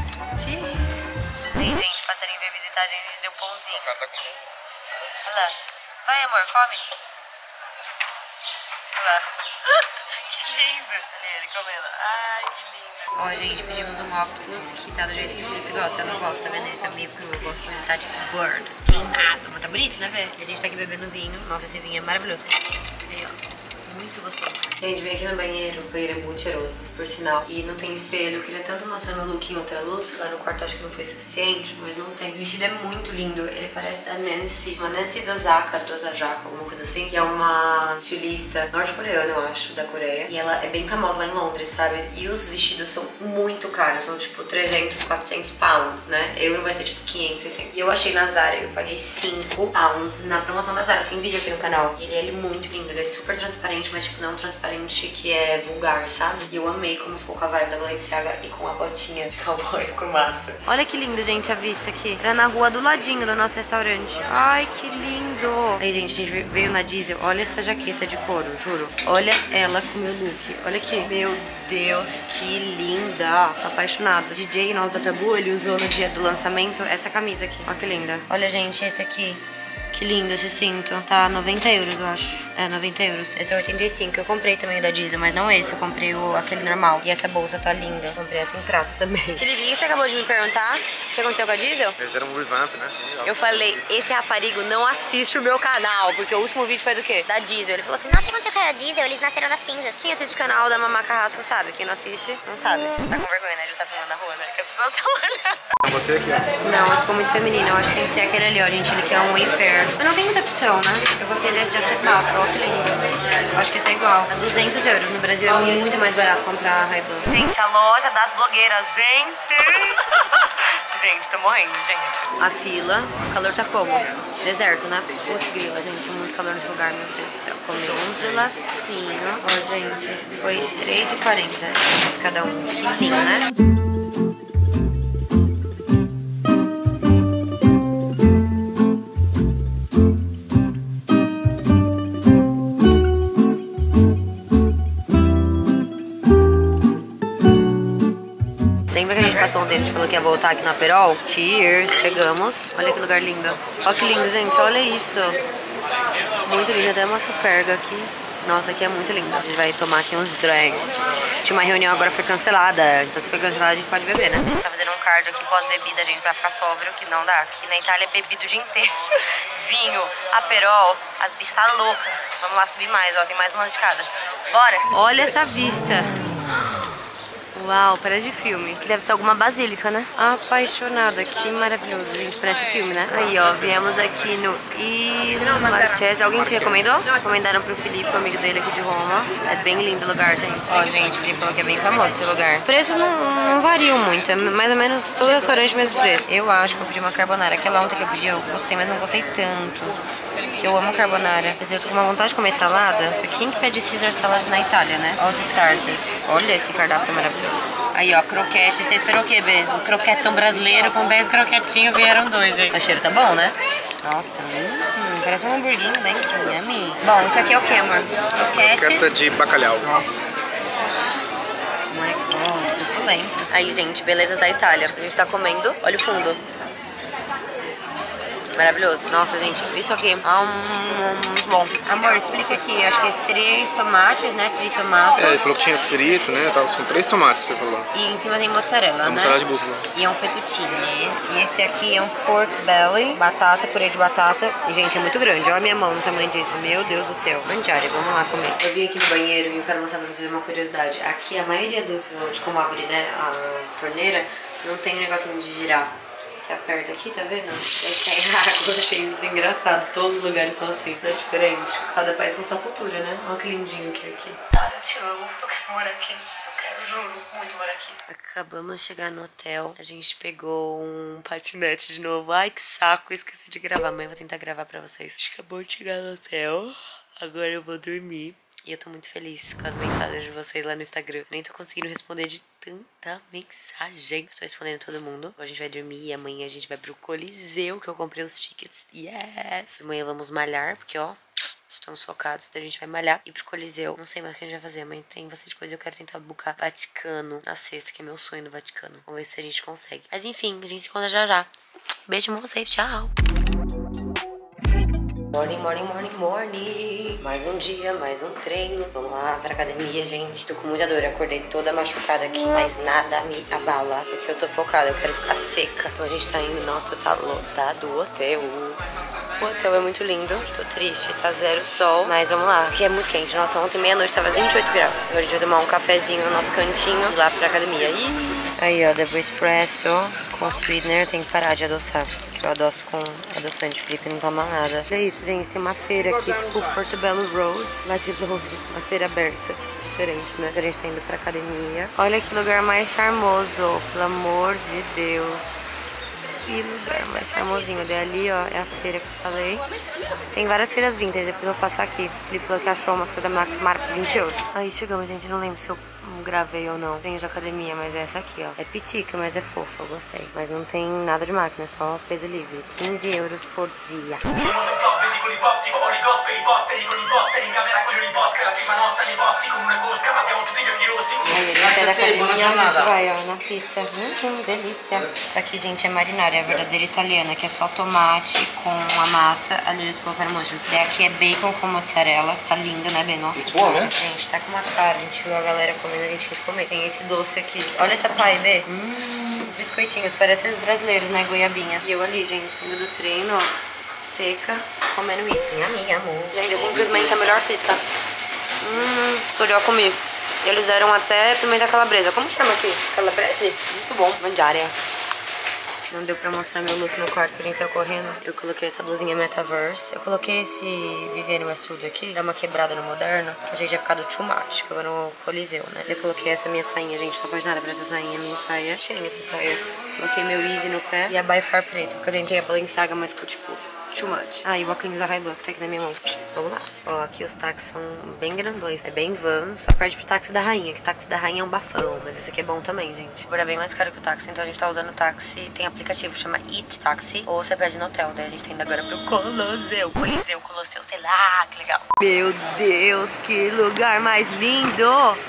Cheers. Tem gente, passarinho veio visitar a gente deu pãozinho. O cara tá comendo. Olha lá. Vai amor, come. Olha lá. Que lindo. Olha ele comendo. Ai, que lindo. Ó, gente, pedimos um octopus que tá do jeito que o Felipe gosta. Eu não gosto, tá vendo? Ele tá meio cru. Eu gosto quando ele tá tipo burn, queimado. Mas tá bonito, né, velho? E a gente tá aqui bebendo vinho. Nossa, esse vinho é maravilhoso. Aí, ó. Muito gostoso. Gente, vem aqui no banheiro. O banheiro é muito cheiroso, por sinal. E não tem espelho. Eu queria tanto mostrar meu look em outra luz. Lá no quarto acho que não foi suficiente, mas não tem. O vestido é muito lindo. Ele parece da Nancy. Uma Nancy Dosaka, alguma coisa assim. Que é uma estilista norte-coreana, eu acho, da Coreia. E ela é bem famosa lá em Londres, sabe? E os vestidos são muito caros. São tipo 300, 400 pounds, né? Euro vai ser tipo 500, 600. E eu achei na Zara. Eu paguei 5 pounds na promoção da Zara. Tem vídeo aqui no canal. Ele é muito lindo. Ele é super transparente. transparente, mas tipo, não transparente que é vulgar, sabe? E eu amei como ficou com a vibe da Balenciaga e com a botinha de cowboy com massa. Olha que lindo, gente, a vista aqui. Era na rua do ladinho do nosso restaurante. Ai, que lindo. Aí, gente, a gente veio na Diesel. Olha essa jaqueta de couro, juro. Olha ela com o meu look. Olha aqui. Meu Deus, que linda. Tô apaixonada. DJ nosso da Tabu, ele usou no dia do lançamento essa camisa aqui. Olha que linda. Olha, gente, esse aqui. Que lindo esse cinto. Tá 90 euros, eu acho. É, 90 euros. Esse é 85. Eu comprei também o da Diesel, mas não esse. Eu comprei aquele normal. E essa bolsa tá linda. Eu comprei essa em prata também. Felipe, o que você acabou de me perguntar? O que aconteceu com a Diesel? Eles deram um revamp, né? Eu falei, esse raparigo não assiste o meu canal. Porque o último vídeo foi do quê? Da Diesel. Ele falou assim, Nossa, o que aconteceu com a Diesel? Eles nasceram das cinzas. quem assiste o canal da Mamá Carrasco sabe. Quem não assiste, não sabe. Você tá com vergonha, né? De estar filmando na rua, né? Que as pessoas estão olhando. Você aqui, ó. Não, mas ficou muito feminino. Eu acho que tem que ser aquele ali, ó, gente. Ele quer um Wayfair. Mas não tem muita opção, né? Eu gostei desse de acetato. Ó, que lindo. Eu acho que esse é igual. A 200 euros. No Brasil é muito mais barato comprar Ray-Ban. Gente, a loja das blogueiras. Gente! Gente, tô morrendo, gente. A fila. O calor tá como? Deserto, né? Putz, grila, gente. Muito calor nesse lugar, meu Deus do céu. Comeu um gelatinho. Ó, gente. Foi 3,40 cada um. Que lindo, né? Lembra que a gente passou um tempo e falou que ia voltar aqui na Aperol? Cheers! Chegamos. Olha que lugar lindo. Olha que lindo, gente. Olha isso. Muito lindo. Até uma superga aqui. Nossa, aqui é muito lindo. A gente vai tomar aqui uns drinks. Tinha uma reunião, agora foi cancelada. Então se foi cancelada, a gente pode beber, né? A gente tá fazendo um cardio aqui pós-bebida, gente, pra ficar sóbrio, que não dá. Aqui na Itália é bebido o dia inteiro. Vinho, Aperol. As bichas tá louca. Vamos lá subir mais, ó. Tem mais um lance de cada. Bora! Olha essa vista. Uau, parece de filme. Que deve ser alguma basílica, né? Apaixonada, que maravilhoso, gente. Parece filme, né? Aí, ó, viemos aqui no Il Marchese. Alguém te recomendou? Recomendaram pro Felipe, o amigo dele aqui de Roma. É bem lindo o lugar, gente. Ó, gente, o Felipe falou que é bem famoso esse lugar. Os preços não variam muito. É mais ou menos todo restaurante mesmo preço. Eu acho que eu pedi uma carbonara. Aquela ontem que eu pedi, eu gostei, mas não gostei tanto. Que eu amo carbonara. Mas eu tô com uma vontade de comer salada. Quem que pede Caesar salad na Itália, né? Olha os starters. Olha esse cardápio maravilhoso. Aí, ó, croquete. Você esperou o quê, Bê? Um croquetão brasileiro com 10 croquetinhos, vieram 2, gente. O cheiro tá bom, né? Nossa, parece um hamburguinho dentro. Yummy. Bom, isso aqui é o que, amor? Croquete. Croqueta de bacalhau. Nossa. My God, suculento. Aí, gente, belezas da Itália. A gente tá comendo. Olha o fundo. Maravilhoso. Nossa, gente, isso aqui. Bom. Amor, explica aqui. Acho que é 3 tomates, né? Tritomato. É, ele falou que tinha frito, né? São 3 tomates, você falou. E em cima tem mozzarella, né? Mozzarella de búfalo. E é um fettuccine. E esse aqui é um pork belly. Batata, purê de batata. E, gente, é muito grande. Olha a minha mão no tamanho disso. Meu Deus do céu. Mandiária, vamos lá comer. Eu vim aqui no banheiro e eu quero mostrar pra vocês uma curiosidade. Aqui, a maioria de como abre, né, a torneira, não tem um negocinho de girar. Você aperta aqui, tá vendo? Aí tem água, eu achei isso engraçado. Todos os lugares são assim, é diferente. Cada país com sua cultura, né? Olha que lindinho que é aqui. Olha, eu te amo, eu quero morar aqui. Eu quero, juro, muito morar aqui. Acabamos de chegar no hotel. A gente pegou um patinete de novo. Ai, que saco, esqueci de gravar. Amanhã eu vou tentar gravar pra vocês. A gente acabou de chegar no hotel. Agora eu vou dormir. E eu tô muito feliz com as mensagens de vocês lá no Instagram. Eu nem tô conseguindo responder de tanta mensagem. Estou respondendo todo mundo. A gente vai dormir e amanhã a gente vai pro Coliseu, que eu comprei os tickets. Yes! Amanhã vamos malhar, porque ó, estamos focados. Daí a gente vai malhar e pro Coliseu. Não sei mais o que a gente vai fazer, amanhã tem bastante coisa. Eu quero tentar buscar Vaticano na sexta, que é meu sonho do Vaticano. Vamos ver se a gente consegue. Mas enfim, a gente se encontra já já. Beijo pra vocês, tchau! Morning, morning, morning, morning. Mais um dia, mais um treino. Vamos lá pra academia, gente. Tô com muita dor, acordei toda machucada aqui, mas nada me abala, porque eu tô focada, eu quero ficar seca. Então a gente tá indo, nossa, tá lotado o hotel. O hotel é muito lindo. Estou triste, tá zero sol, mas vamos lá. Aqui é muito quente. Nossa, ontem meia-noite tava 28 graus. Hoje a gente vai tomar um cafezinho no nosso cantinho lá pra academia. Aí, ó, Double Espresso com sweetener. Tem que parar de adoçar. Eu adoço com adoçante, Felipe não toma nada. É isso, gente, tem uma feira aqui, tipo Portobello Road, lá de Londres, uma feira aberta. Diferente, né? A gente tá indo pra academia. Olha que lugar mais charmoso, pelo amor de Deus. Que lugar mais charmosinho. Daí ali, ó, é a feira que eu falei. Tem várias feiras vintage, depois eu vou passar aqui. Ele falou que achou umas coisas da Max Mara por 20 euros. Aí chegamos, gente, não lembro se eu gravei ou não. Venho de academia, mas é essa aqui, ó. É pitica, mas é fofa, eu gostei. Mas não tem nada de máquina, só peso livre. 15 euros por dia. Aí ele sai da academia, a gente vai, ó, na pizza. Delícia. Isso aqui, gente, é marinara, é a verdadeira italiana, que é só tomate com a massa. Ali eles colocaram mojo. E aqui é bacon com mozzarella. Tá lindo, né, bem? Nossa, gente, tá com uma cara. A gente viu a galera comendo, a gente quis comer. Tem esse doce aqui. Olha essa pai, Bê. Os biscoitinhos, parecem os brasileiros, né, goiabinha. E eu ali, gente, saindo do treino, ó, seca, comendo isso. Minha amiga, amor. Gente, é simplesmente a melhor pizza. Eu já comi. Eles deram até pimenta calabresa. Como chama aqui? Calabrese? Muito bom. Mangiare. Não deu pra mostrar meu look no quarto, que a gente saiu correndo. Eu coloquei essa blusinha Metaverse. Eu coloquei esse Vivienne Westwood aqui. Dá uma quebrada no moderno, que a gente ia ficar do too much, que eu vou no Coliseu, né? Eu coloquei essa minha sainha, gente. Tô apaixonada por essa sainha. Minha saia, cheinha essa saia. Coloquei meu Easy no pé e a By Far preta, porque eu tentei a Balenciaga, mas ficou tipo too much. Ah, e o óculos da Ray-Ban que tá aqui na minha mão. Vamos lá. Ó, aqui os táxis são bem grandões. É bem van, só perde pro táxi da rainha, que o táxi da rainha é um bafão. Mas esse aqui é bom também, gente. Agora é bem mais caro que o táxi, então a gente tá usando o táxi. Tem aplicativo, chama Eat Taxi. Ou você pede no hotel, daí a gente tá indo agora pro Coliseu. Coliseu, sei lá, que legal. Meu Deus, que lugar mais lindo!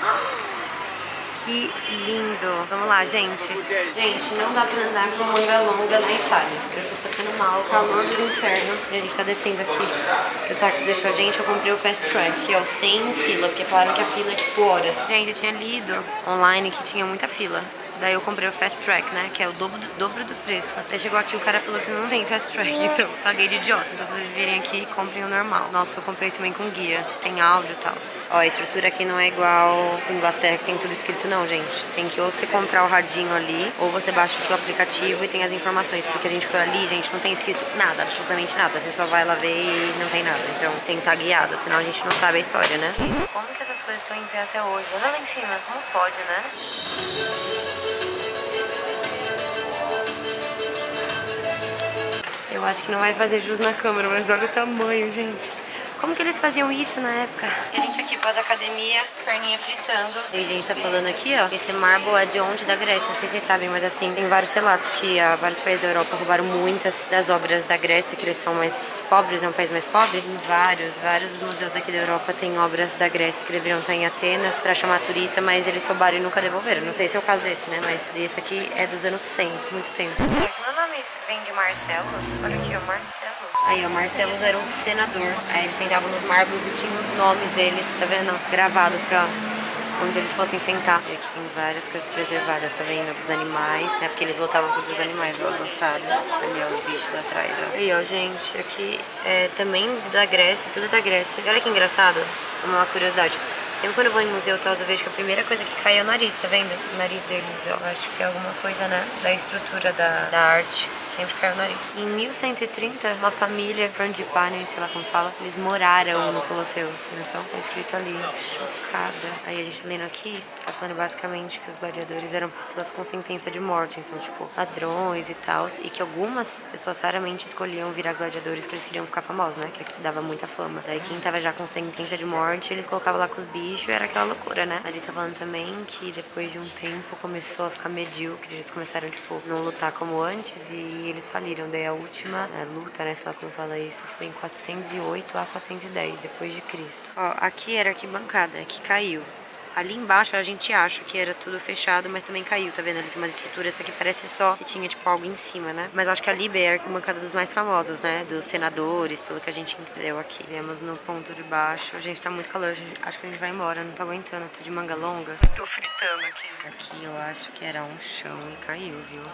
Que lindo. Vamos lá, gente. Gente, não dá pra andar com manga longa na Itália. Eu tô passando mal, calor dos infernos. E a gente tá descendo aqui. Que o táxi deixou a gente. Eu comprei o Fast Track, que é o sem fila. Porque falaram que a fila é tipo horas. Gente, eu tinha lido online que tinha muita fila. Daí eu comprei o Fast Track, né? Que é o dobro do preço. Daí chegou aqui, o cara falou que não tem Fast Track, então paguei de idiota. Então se vocês virem aqui, comprem o normal. Nossa, eu comprei também com guia. Tem áudio e tal. Ó, a estrutura aqui não é igual tipo Inglaterra, que tem tudo escrito não, gente. Tem que ou você comprar o radinho ali, ou você baixa aqui o aplicativo e tem as informações. Porque a gente foi ali, gente, não tem escrito nada, absolutamente nada. Você só vai lá ver e não tem nada. Então tem que estar guiado, senão a gente não sabe a história, né? Isso, como que essas coisas estão em pé até hoje? Olha lá em cima, como pode, né? Eu acho que não vai fazer jus na câmera, mas olha o tamanho, gente. Como que eles faziam isso na época? E a gente aqui pós-academia, as perninhas fritando. E a gente tá falando aqui, ó, esse marble é de onde? Da Grécia. Não sei se vocês sabem, mas assim, tem vários relatos que vários países da Europa roubaram muitas das obras da Grécia, que eles são mais pobres, né? Um país mais pobre. Em vários museus aqui da Europa tem obras da Grécia que deveriam estar em Atenas pra chamar turista, mas eles roubaram e nunca devolveram. Não sei se é o caso desse, né? Mas esse aqui é dos anos 100, muito tempo. Será que meu nome vem de Marcelos? Olha aqui, ó, Marcelos. Aí, ó, Marcelos era um senador. Aí eles sentavam nos marbles e tinham os nomes deles, tá vendo? Gravado pra onde eles fossem sentar. E aqui tem várias coisas preservadas, tá vendo? Dos animais, né? Porque eles lutavam contra os animais, ó, os ossados. Ali, ó, os bichos atrás, ó. Aí, ó, gente, aqui é também da Grécia, tudo da Grécia. E olha que engraçado, uma curiosidade. Sempre quando eu vou em museu tal, eu vejo que a primeira coisa que cai é o nariz, tá vendo? O nariz deles, ó. Acho que é alguma coisa, né? Da estrutura da arte. Sempre caiu o nariz. Em 1130, uma família frangipane, sei lá como fala, eles moraram no Colosseu. Então, tá escrito ali, chocada. Aí a gente tá lendo aqui, tá falando basicamente que os gladiadores eram pessoas com sentença de morte. Então, tipo, ladrões e tal. E que algumas pessoas raramente escolhiam virar gladiadores porque eles queriam ficar famosos, né? Que dava muita fama. Daí quem tava já com sentença de morte, eles colocavam lá com os bichos e era aquela loucura, né? Ali tá falando também que depois de um tempo começou a ficar medíocre. Eles começaram, tipo, não lutar como antes e eles faliram. Daí a última luta, né, sei lá como fala isso, foi em 408 a 410 depois de Cristo. Ó, aqui era a arquibancada, que caiu. Ali embaixo a gente acha que era tudo fechado, mas também caiu, tá vendo ali que uma estrutura, essa aqui parece só que tinha tipo algo em cima, né? Mas acho que ali é a arquibancada dos mais famosos, né? Dos senadores, pelo que a gente entendeu aqui. Viemos no ponto de baixo. Gente, tá muito calor, acho que a gente vai embora, não tô aguentando, tô de manga longa. Tô fritando aqui. Aqui eu acho que era um chão e caiu, viu?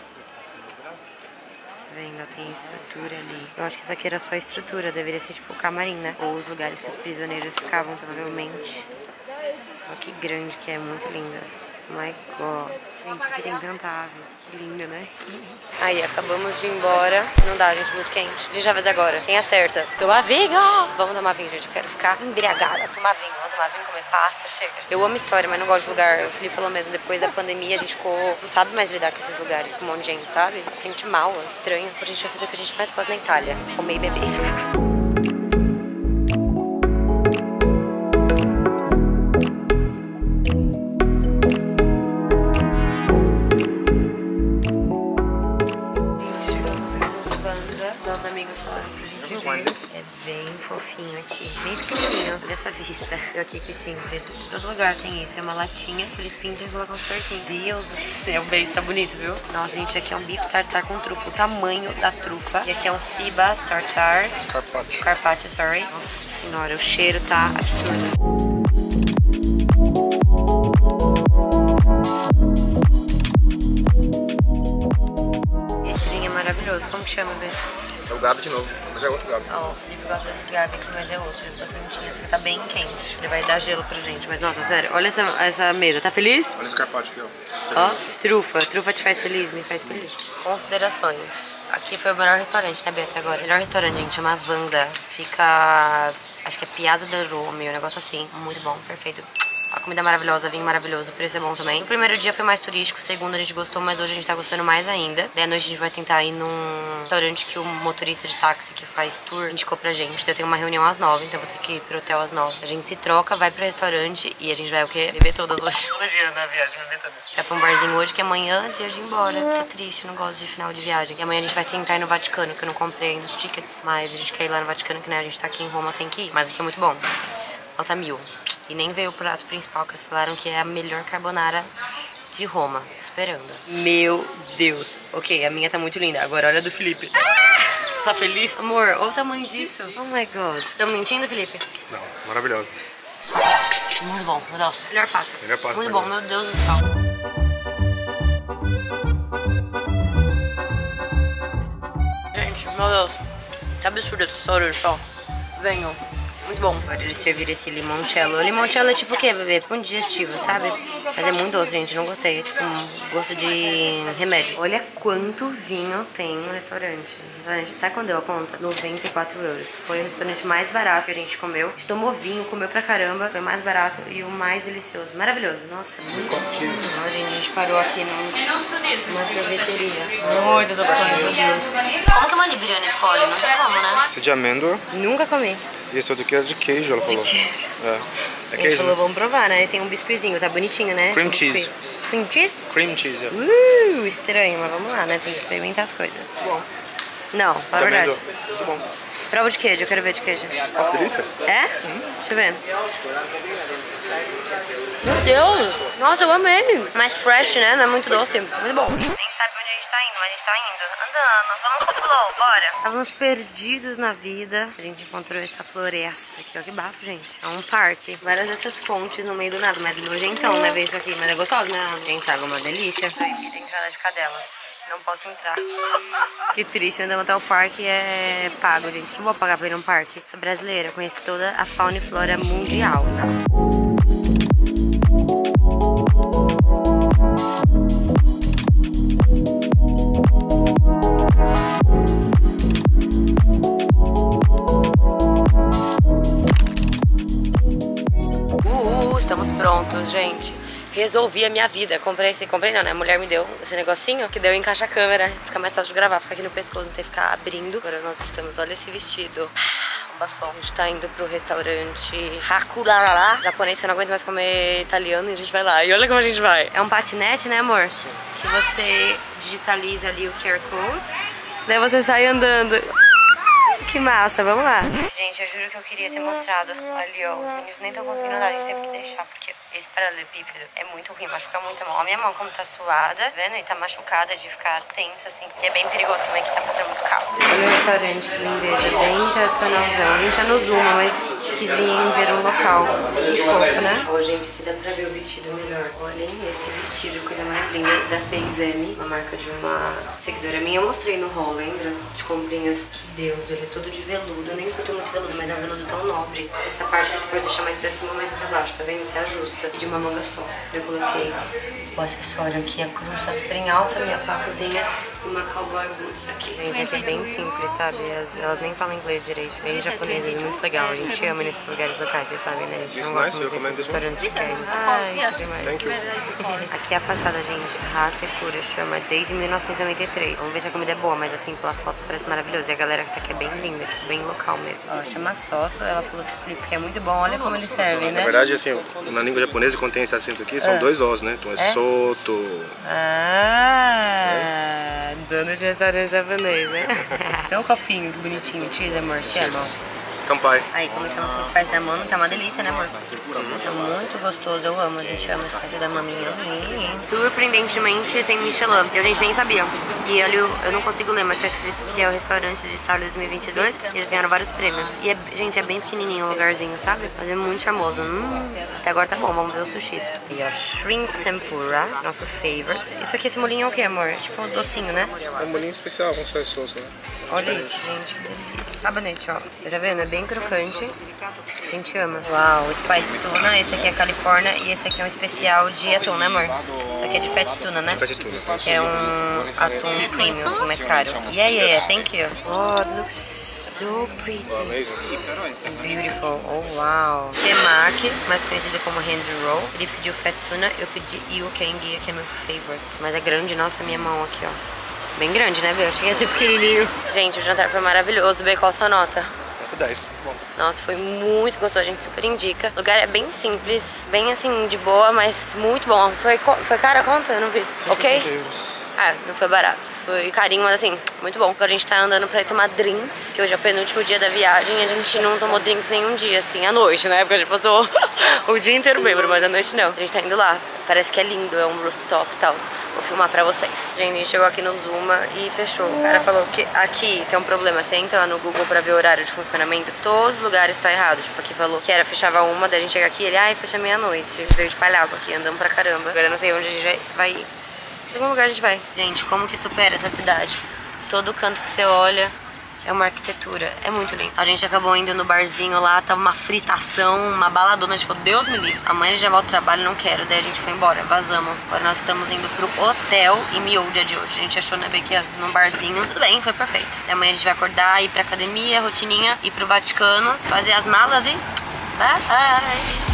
Vendo, tem estrutura ali. Eu acho que isso aqui era só estrutura, deveria ser tipo o camarim, né? Ou os lugares que os prisioneiros ficavam, provavelmente. Olha que grande que é, muito linda. My God. Gente, aqui tem tanta ave. Que linda, né? Aí, acabamos de ir embora. Não dá, gente, muito quente. A gente vai fazer agora. Quem acerta? Tomar vinho! Vamos tomar vinho, gente. Eu quero ficar embriagada. Tomar vinho, vamos tomar vinho, comer pasta, chega. Eu amo história, mas não gosto de lugar. O Felipe falou mesmo, depois da pandemia a gente ficou... Não sabe mais lidar com esses lugares, com um monte de gente, sabe? Se sente mal, é estranho. A gente vai fazer o que a gente mais gosta na Itália. Comer e beber. Meus amigos falaram pra gente vir. É bem fofinho aqui, bem pequenininho dessa vista. Eu aqui que simples. Todo lugar tem isso, é uma latinha, eles pintam e colocam florzinho. Deus do céu, o beijo tá bonito, viu? Nossa, gente, aqui é um bife tartar com trufa, o tamanho da trufa. E aqui é um Seabass tartar. Carpaccio, sorry. Nossa senhora, o cheiro tá absurdo. Maravilhoso. Como que chama, Bê? É o Gabi de novo, mas é outro Gabi. Ó, o Felipe gosta desse Gabi aqui, mas é outro. Esse quentinho, esse aqui tá bem quente. Ele vai dar gelo pra gente, mas nossa, sério, olha essa mesa. Tá feliz? Olha esse carpaccio aqui, ó. Ó, trufa. Trufa te faz feliz? Me faz feliz. Considerações. Aqui foi o melhor restaurante, né, Bê, até agora? O melhor restaurante, gente, chama Wanda. Fica... acho que é Piazza del Rome, um negócio assim. Muito bom, perfeito. A comida é maravilhosa, vinho maravilhoso, o preço é bom também. O primeiro dia foi mais turístico, o segundo a gente gostou, mas hoje a gente tá gostando mais ainda. Daí à noite a gente vai tentar ir num restaurante que o motorista de táxi que faz tour indicou pra gente. Então eu tenho uma reunião às 9, então eu vou ter que ir pro hotel às 9. A gente se troca, vai pro restaurante e a gente vai o quê? Beber todas hoje. Todo dia na viagem, beber todas. Vai pra um barzinho hoje, que amanhã é dia de ir embora. Que triste, eu não gosto de final de viagem. E amanhã a gente vai tentar ir no Vaticano, que eu não comprei ainda os tickets. Mas a gente quer ir lá no Vaticano, que né, a gente tá aqui em Roma, tem que ir. Mas aqui é muito bom. Nota 1000. E nem veio o prato principal, que eles falaram que é a melhor carbonara de Roma. Esperando. Meu Deus. Ok, a minha tá muito linda. Agora olha a do Felipe. Tá feliz? Amor, olha o tamanho disso. Oh my God. Tá mentindo, Felipe? Não, maravilhoso. Muito bom, meu Deus. Melhor pasta. Melhor pasta. Muito bom, meu Deus do céu. Gente, meu Deus. Que absurdo esse restaurante, ó. Venham. Muito bom. Pode eles servir esse limoncello. O limoncello é tipo o quê, bebê? Pão digestivo, sabe? Mas é muito doce, gente. Não gostei. É tipo um gosto de remédio. Olha quanto vinho tem no restaurante. Sabe quando deu a conta? 94 euros. Foi o restaurante mais barato que a gente comeu. A gente tomou vinho, comeu pra caramba. Foi mais barato e o mais delicioso. Maravilhoso. Nossa, muito bom. A gente parou aqui numa sorveteria. Muitas opções, meu Deus. Como que uma libriana escolhe? Não sei como, né? Esse de amêndoa. Nunca comi. E esse outro aqui é de queijo, ela falou. Queijo. É A gente queijo, falou, né? vamos provar, né? Tem um biscuitzinho, tá bonitinho, né? Cream Esse cheese. biscuit. Cream cheese? Cream cheese, é. Estranho, mas vamos lá, né? Tem que experimentar as coisas. Bom. Não, fala a De verdade. amêndoa. Muito bom. Prova de queijo, eu quero ver de queijo. Nossa, delícia. É? Deixa eu ver. Meu Deus! Nossa, eu amei! Mais fresh, né? Não é muito doce. Muito bom. Nem sabe onde a gente tá indo, mas a gente tá indo. Andando. Vamos com o flow, bora! Estávamos perdidos na vida. A gente encontrou essa floresta aqui, ó. Que bafo, gente. É um parque. Várias dessas fontes no meio do nada. Mas nojentão, né? Ver isso aqui. Mas é gostoso, né? Gente, água é uma delícia. Aí, aqui tem entrada de cadelas. Não posso entrar. Que triste, andando até o parque é pago, gente. Não vou pagar pra ir num parque. Sou brasileira, conheço toda a fauna e flora mundial, tá? Estamos prontos, gente. Resolvi a minha vida. Comprei não, né? A mulher me deu esse negocinho que deu encaixa a câmera. Fica mais fácil de gravar, fica aqui no pescoço, não tem que ficar abrindo. Agora nós estamos, olha esse vestido. Um bafão. A gente tá indo pro restaurante Hakurarara. Japonês, eu não aguento mais comer italiano e a gente vai lá. E olha como a gente vai. É um patinete, né, amor? Sim. Que você digitaliza ali o QR Code. Daí você sai andando. Que massa, vamos lá. Gente, eu juro que eu queria ter mostrado ali, ó. Os meninos nem estão conseguindo andar, a gente teve que deixar, porque esse paralelepípedo é muito ruim, machuca muito a mão. A minha mão, como tá suada, tá vendo? E tá machucada de ficar tensa, assim. E é bem perigoso também, que tá passando muito carro. Olha o restaurante, que lindeza, bem tradicionalzão. A gente já no Zuma, mas quis vir ver um local muito fofo, né? Ó, gente, aqui dá pra ver o vestido melhor. Olhem esse vestido, coisa mais linda, da 6M, uma marca de uma seguidora minha. Eu mostrei no haul, lembra? De comprinhas. Que Deus, ele é todo de veludo. Eu nem curto muito veludo, mas é um veludo tão nobre. Essa parte que você pode deixar mais pra cima ou mais pra baixo, tá vendo? Você ajusta. justa e de uma manga só. Eu coloquei o acessório aqui, a cruz tá super em alta, minha placozinha e uma cowboy boots aqui. Gente, aqui é bem simples, sabe? Elas nem falam inglês direito, bem japonês, é muito legal. A gente ama nesses lugares locais, vocês sabem, né? A gente não gosta muito desses restaurantes pequenos. Ai, que demais. Aqui é a fachada, gente. Hasekura chama desde 1993. Vamos ver se a comida é boa, mas assim, pelas fotos parece maravilhoso. E a galera que tá aqui é bem linda, tipo, bem local mesmo. Ó, chama Soto, ela falou pro Felipe que é muito bom. Olha como ele serve, né? Na verdade, assim, na língua japonesa, quando tem esse acento aqui, são dois Os, né? Então é Soto. Ah, dono de restaurante japonês, né? Esse é um copinho bonitinho, cheese, amor, te amo. Kampai. Aí começamos com os pés da mama, tá uma delícia, né, amor? Tá muito gostoso, eu amo, a gente ama os pés da maminha. Surpreendentemente tem Michelin, eu a gente nem sabia. E ali eu não consigo ler, mas tá escrito que é o restaurante de Itália 2022. E eles ganharam vários prêmios. E, gente, é bem pequenininho o lugarzinho, sabe? Mas é muito charmoso. Até agora tá bom, vamos ver os sushis. E ó, shrimp tempura, nosso favorite. Isso aqui, esse molinho é o que, amor? É tipo um docinho, né? É um bolinho especial com soja sauce, né? Olha isso, gente, que delícia. Rabanete, ó. Tá vendo? É bem crocante. A gente ama. Uau, Spice Tuna. Esse aqui é Califórnia e esse aqui é um especial de atum, né, amor? Esse aqui é de Fat Tuna, né? Fat Tuna. É um atum premium, assim, mais caro. Yeah, thank you. Oh, it looks so pretty. Beautiful. Oh, wow. Temaki, mais conhecido como hand roll. Ele pediu Fat Tuna, eu pedi Iokengia, que é meu favorite. Mas é grande, nossa, minha mão aqui, ó. Bem grande, né, Bê? Eu cheguei a ser pequenininho. Gente, o jantar foi maravilhoso. Bê, qual a sua nota? Nota 10. Bom. Nossa, foi muito gostoso, a gente super indica. O lugar é bem simples, bem assim, de boa, mas muito bom. Foi cara a conta? Eu não vi. Ok? Ah, não foi barato. Foi carinho, mas assim, muito bom. Agora a gente tá andando pra ir tomar drinks, que hoje é o penúltimo dia da viagem e a gente não tomou drinks nenhum dia, assim, à noite, né? Porque a gente passou o dia inteiro bêbado, mas à noite não. A gente tá indo lá. Parece que é lindo, é um rooftop e tal. Vou filmar pra vocês. Gente, a gente chegou aqui no Zuma e fechou. O cara falou que aqui tem um problema. Você entra lá no Google pra ver o horário de funcionamento, todos os lugares tá errado. Tipo, aqui falou que fechava uma, daí a gente chega aqui e ele, ai, fecha meia-noite. A gente veio de palhaço aqui, andamos pra caramba. Agora eu não sei onde a gente vai ir. Em algum lugar a gente vai. Gente, como que supera essa cidade? Todo canto que você olha é uma arquitetura. É muito lindo. A gente acabou indo no barzinho lá, tava uma fritação, uma baladona. A gente falou, Deus me livre. Amanhã a gente já volta ao trabalho, não quero. Daí a gente foi embora, vazamos. Agora nós estamos indo pro hotel em Mio dia de hoje. A gente achou, né, aqui num barzinho. Tudo bem, foi perfeito. E amanhã a gente vai acordar, ir pra academia, rotininha, ir pro Vaticano, fazer as malas e... bye!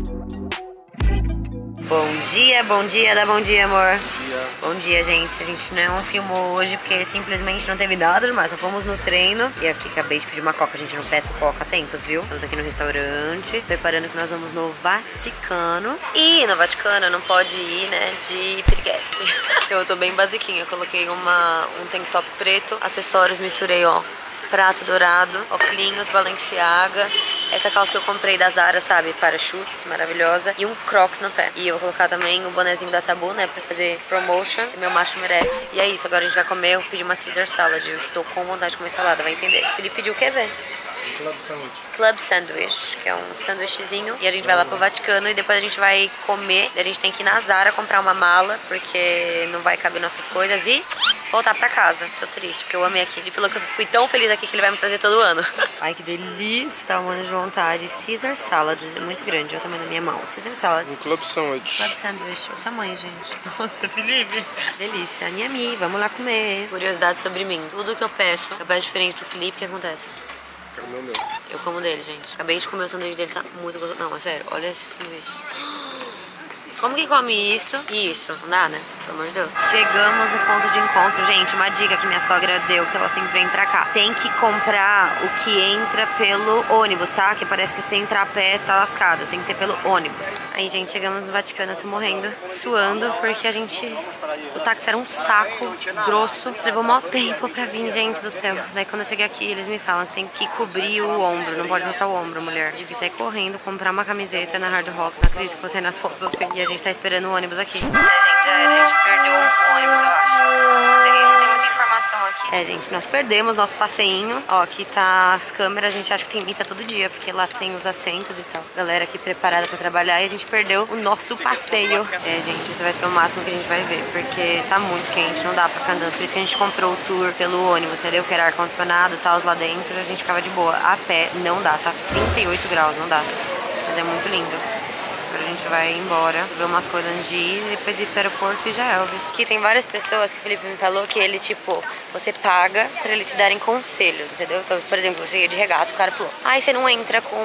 Bom dia, dá bom dia, amor. Bom dia, gente. A gente não filmou hoje porque simplesmente não teve nada demais. Só fomos no treino. E aqui acabei de pedir uma coca. A gente não peça coca há tempos, viu? Estamos aqui no restaurante, preparando que nós vamos no Vaticano. E no Vaticano não pode ir, né, de piriguete. Então eu tô bem basiquinha. Eu coloquei um tank top preto, acessórios, misturei, ó, prata dourado, óculos, Balenciaga. Essa calça que eu comprei da Zara, sabe? Parachutes, maravilhosa. E um Crocs no pé. E eu vou colocar também o bonezinho da Tabu, né? Pra fazer promotion, que meu macho merece. E é isso, agora a gente vai comer. Eu pedi uma Caesar salad. Eu estou com vontade de comer salada, vai entender. Ele pediu o quê, Bê? Club Sandwich. Club Sandwich, que é um sanduíchezinho. E a gente vai lá pro Vaticano e depois a gente vai comer. E a gente tem que ir na Zara comprar uma mala, porque não vai caber nossas coisas. E voltar pra casa. Tô triste, porque eu amei aqui. Ele falou que eu fui tão feliz aqui que ele vai me trazer todo ano. Ai, que delícia. Tá morrendo de vontade. Caesar salad, muito grande. Eu também na minha mão. Caesar salad. Um Club Sandwich. Club Sandwich. O tamanho, gente. Nossa, Felipe. Delícia. Niami, vamos lá comer. Curiosidade sobre mim. Tudo que eu peço diferente do Felipe, o que acontece? Quero comer o meu. Eu como dele, gente. Acabei de comer o sanduíche dele, tá muito gostoso. Não, é sério, olha esse sanduíche. Como que come isso e isso? Não dá, né? Pelo amor de Deus. Chegamos no ponto de encontro, gente. Uma dica que minha sogra deu, que ela sempre vem pra cá. Tem que comprar o que entra pelo ônibus, tá? Que parece que se entrar a pé tá lascado. Tem que ser pelo ônibus. Aí, gente, chegamos no Vaticano. Eu tô morrendo, suando, porque o táxi era um saco grosso. Levou maior tempo pra vir, gente do céu. Daí quando eu cheguei aqui, eles me falam que tem que cobrir o ombro. Não pode mostrar o ombro, mulher. Tive que sair correndo, comprar uma camiseta na Hard Rock. Não acredito que você nas fotos assim. E a gente tá esperando o ônibus aqui. Gente, já era. A gente perdeu o ônibus, eu acho. Não sei, não tem muita informação aqui. Gente, nós perdemos nosso passeinho. Ó, aqui tá as câmeras. A gente acha que tem missa todo dia, porque lá tem os assentos e tal. Galera aqui preparada pra trabalhar. E a gente perdeu o nosso passeio. Gente, isso vai ser o máximo que a gente vai ver, porque tá muito quente, não dá pra ficar andando. Por isso que a gente comprou o tour pelo ônibus, entendeu? Que era ar-condicionado e tal, lá dentro. A gente ficava de boa. A pé não dá, tá 38 graus, não dá. Mas é muito lindo. Agora a gente gente vai embora, ver umas coisas antes de ir, depois ir pro aeroporto e já é, Elvis. Aqui tem várias pessoas que o Felipe me falou que eles, tipo, você paga pra eles te darem conselhos, entendeu? Então, por exemplo, eu cheguei de regata, o cara falou, ai, você não entra com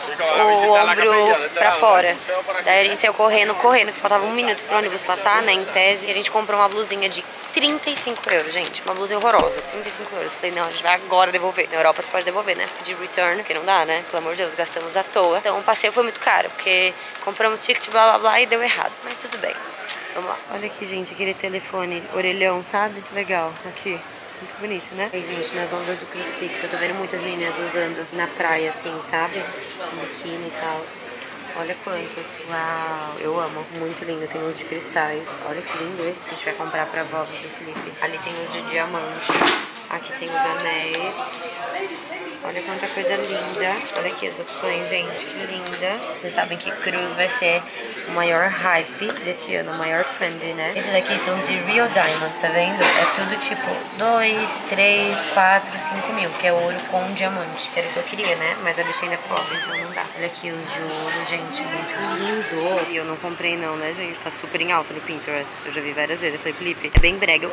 o ombro pra fora. Daí a gente saiu correndo, que faltava 1 minuto pro ônibus passar, né, em tese, e a gente comprou uma blusinha de 35 euros, gente. Uma blusinha horrorosa, 35 euros. Falei, não, a gente vai agora devolver. Na Europa você pode devolver, né? Pedir return, porque não dá, né? Pelo amor de Deus, gastamos à toa. Então o passeio foi muito caro, porque compramos ticket, blá blá blá, e deu errado. Mas tudo bem. Vamos lá. Olha aqui, gente, aquele telefone orelhão, sabe? Legal. Aqui. Muito bonito, né? Aí, gente, nas ondas do crucifixo, eu tô vendo muitas meninas usando na praia, assim, sabe? Biquíni e tal. Olha quantos. Uau, eu amo. Muito lindo. Tem uns de cristais. Olha que lindo esse. A gente vai comprar pra avó do Felipe. Ali tem os de diamante. Aqui tem os anéis. Olha quanta coisa linda. Olha aqui as opções, gente. Que linda. Vocês sabem que cruz vai ser o maior hype desse ano, o maior trend, né? Esses daqui são de Real Diamonds, tá vendo? É tudo tipo 2, 3, 4, 5 mil, que é ouro com diamante. Era o que eu queria, né? Mas a bicha ainda é pobre, então não dá. Olha aqui os de ouro, gente. Muito lindo. E eu não comprei não, né, gente? Tá super em alta no Pinterest. Eu já vi várias vezes. Eu falei, Felipe, é bem brega.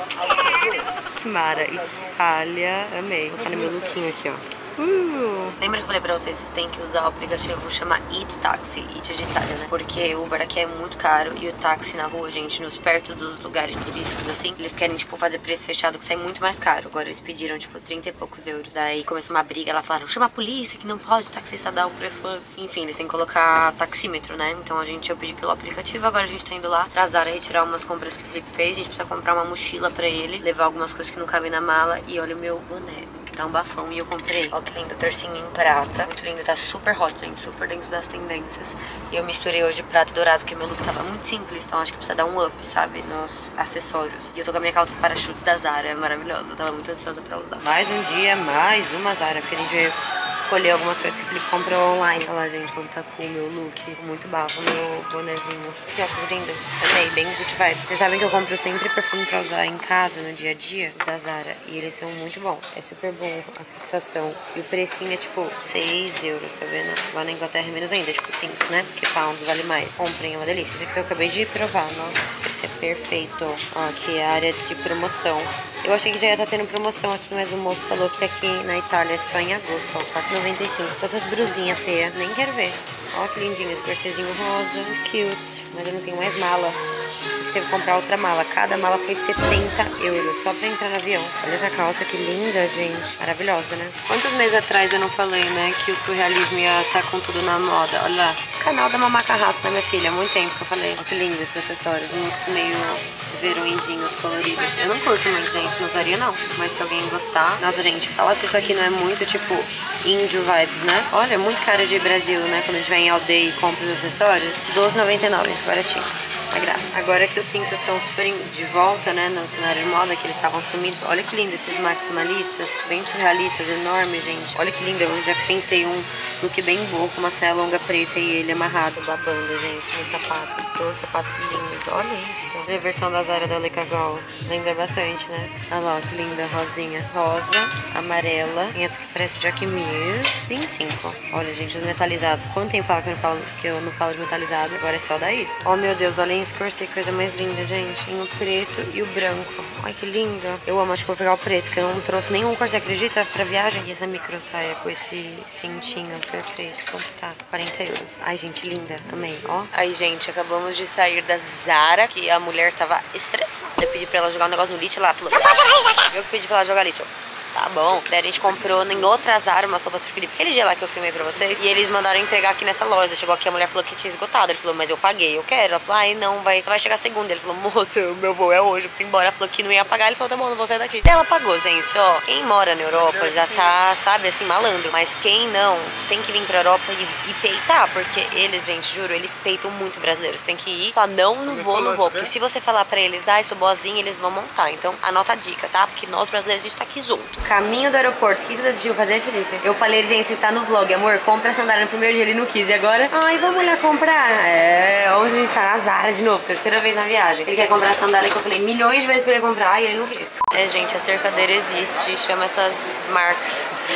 Que mara. Itália. Amei. Vou colocar no meu lookinho aqui, ó. Lembra que eu falei pra vocês, vocês têm que usar o aplicativo chama Eat Taxi, Eat de Itália, né? Porque o Uber aqui é muito caro e o táxi na rua, gente, nos perto dos lugares turísticos, assim, eles querem, tipo, fazer preço fechado que sai muito mais caro. Agora eles pediram, tipo, 30 e poucos euros. Aí começou uma briga, ela falaram, chama a polícia que não pode o taxista dar o preço antes. Enfim, eles têm que colocar taxímetro, né? Então eu pedi pelo aplicativo, agora a gente tá indo lá pra Zara retirar umas compras que o Felipe fez. A gente precisa comprar uma mochila pra ele, levar algumas coisas que não cabem na mala e olha o meu boné. Tá um bafão e eu comprei. Ó que lindo, tercinho em prata. Muito lindo, tá super hot, gente, super dentro das tendências. E eu misturei hoje prata e dourado, porque meu look tava muito simples. Então acho que precisa dar um up, sabe, nos acessórios. E eu tô com a minha calça para-chutes da Zara, maravilhosa. Eu tava muito ansiosa pra usar. Mais um dia, mais uma Zara, porque a gente veio escolher algumas coisas que o Felipe comprou online. Olha lá, gente, como tá cool o meu look. Muito bafo, meu bonezinho. Que ó, que lindo. Amei, bem good vibes. Vocês sabem que eu compro sempre perfume pra usar em casa, no dia a dia, da Zara. E eles são muito bons. É super bom a fixação. E o precinho é tipo 6 euros, tá vendo? Lá na Inglaterra é menos ainda, tipo 5, né? Porque pounds vale mais. Comprem, é uma delícia. Esse aqui eu acabei de provar. Nossa, esse é perfeito. Ó, aqui é a área de promoção. Eu achei que já ia estar tendo promoção aqui, mas o moço falou que aqui na Itália é só em agosto, ó, 4,95. Só essas brusinhas feias, nem quero ver. Ó que lindinho, esse corsezinho rosa, muito cute. Mas eu não tenho mais mala. Eu teve que comprar outra mala. Cada mala foi 70 euros, só pra entrar no avião. Olha essa calça, que linda, gente. Maravilhosa, né? Quantos meses atrás eu não falei, né, que o surrealismo ia estar com tudo na moda? Olha lá. Canal da Mamaca Raça, né, minha filha? Há muito tempo que eu falei. Olha que lindo esses acessórios. Uns meio verõezinhos coloridos. Eu não curto muito, gente. Não usaria, não. Mas se alguém gostar... Nossa, gente, fala se isso aqui não é muito, tipo, índio vibes, né? Olha, muito cara de Brasil, né? Quando a gente vai em aldeia e compra os acessórios. R$12,99, baratinho. A graça. Agora que os cintos estão super de volta, né, no cenário de moda, que eles estavam sumidos. Olha que lindo esses maximalistas, bem surrealistas, enormes, gente. Olha que lindo, eu já pensei um look bem bom, com uma saia longa preta e ele amarrado, babando, gente, nos sapatos. Todos sapatos lindos, olha isso. Olha a versão da Zara da Le Cagol, lembra bastante, né? Olha lá, que linda, rosinha. Rosa, amarela, tem essa que parece Jack Muse, 25. Olha, gente, os metalizados. Quanto tempo fala que eu não falo de metalizado? Agora é só dar isso. Oh, meu Deus, olha esse corset, coisa mais linda, gente. Tem o preto e o branco. Ai, que lindo. Eu amo, acho que vou pegar o preto, porque eu não trouxe nenhum corset, acredita? Pra viagem. E essa micro saia com esse cintinho perfeito. Quanto tá? 40 euros. Ai, gente, linda. Amei, ó. Aí, gente, acabamos de sair da Zara, que a mulher tava estressada. Eu pedi pra ela jogar um negócio no lixo, ela falou... Não pode jogar. Eu que pedi pra ela jogar lixo. Tá bom. Daí a gente comprou em outra Zara umas roupas pro Felipe. Aquele dia lá que eu filmei pra vocês. E eles mandaram entregar aqui nessa loja. Chegou aqui, a mulher falou que tinha esgotado. Ele falou, mas eu paguei, eu quero. Ela falou, ai não, só vai chegar segunda. Ele falou, moça, o meu voo é hoje, eu preciso ir embora. Ela falou que não ia pagar. Ele falou, tá bom, não vou sair daqui. Ela pagou, gente, ó. Quem mora na Europa já tá, sabe, assim, malandro. Mas quem não, tem que vir pra Europa e peitar. Porque eles, gente, juro, eles peitam muito brasileiros. Tem que ir, falar, não vou. Porque se você falar pra eles, ai, sou boazinha, eles vão montar. Então, anota a dica, tá? Porque nós brasileiros, a gente tá aqui junto. Caminho do aeroporto. O que você decidiu fazer, Felipe? Eu falei, gente, tá no vlog, amor, compra a sandália no primeiro dia, ele não quis. E agora? Ai, vamos lá comprar. É, hoje a gente tá na Zara de novo, terceira vez na viagem. Ele quer comprar a sandália que eu falei milhões de vezes pra ele comprar e ele não quis. É, gente, a cercadeira existe, chama essas marcas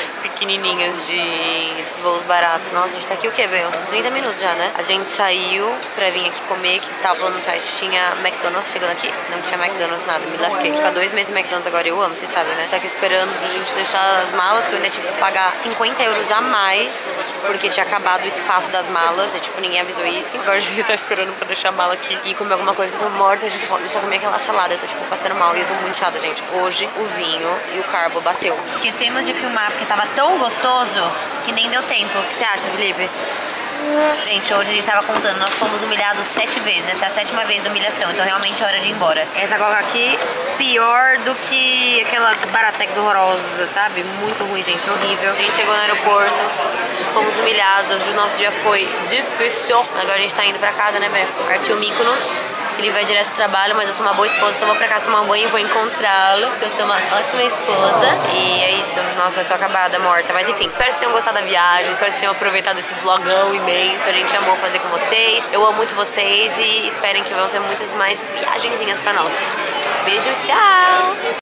pequenininhas de esses voos baratos. Nossa, a gente tá aqui o quê, velho? Uns 30 minutos já, né? A gente saiu pra vir aqui comer, que tava no site, tinha McDonald's. Chegando aqui, não tinha McDonald's, nada, me lasquei. Ficar 2 meses em McDonald's agora, eu amo, vocês sabem, né? A gente tá aqui esperando pra gente deixar as malas, que eu ainda tive que pagar 50 euros a mais, porque tinha acabado o espaço das malas, e tipo, ninguém avisou isso. Agora a gente tá esperando pra deixar a mala aqui e comer alguma coisa, que eu tô morta de fome. Só comer aquela salada, eu tô tipo passando mal e eu tô muito chata, gente. Hoje o vinho e o carbo bateu. Esquecemos de filmar porque tava tão gostoso que nem deu tempo. O que você acha, Felipe? Gente, hoje a gente tava contando, nós fomos humilhados 7 vezes, essa é a 7ª vez da humilhação, então realmente é hora de ir embora. Essa coca aqui, pior do que aquelas baratex horrorosas, sabe? Muito ruim, gente, horrível. A gente chegou no aeroporto, fomos humilhados, o nosso dia foi difícil. Agora a gente tá indo pra casa, né, Bé? Partiu Mykonos. Ele vai direto pro trabalho, mas eu sou uma boa esposa, só vou pra casa tomar um banho e vou encontrá-lo, porque eu sou uma ótima esposa. E é isso, nossa, eu tô acabada, morta. Mas enfim, espero que vocês tenham gostado da viagem, espero que vocês tenham aproveitado esse vlogão imenso. A gente amou fazer com vocês, eu amo muito vocês e esperem que vão ter muitas mais viagenzinhas pra nós. Beijo, tchau!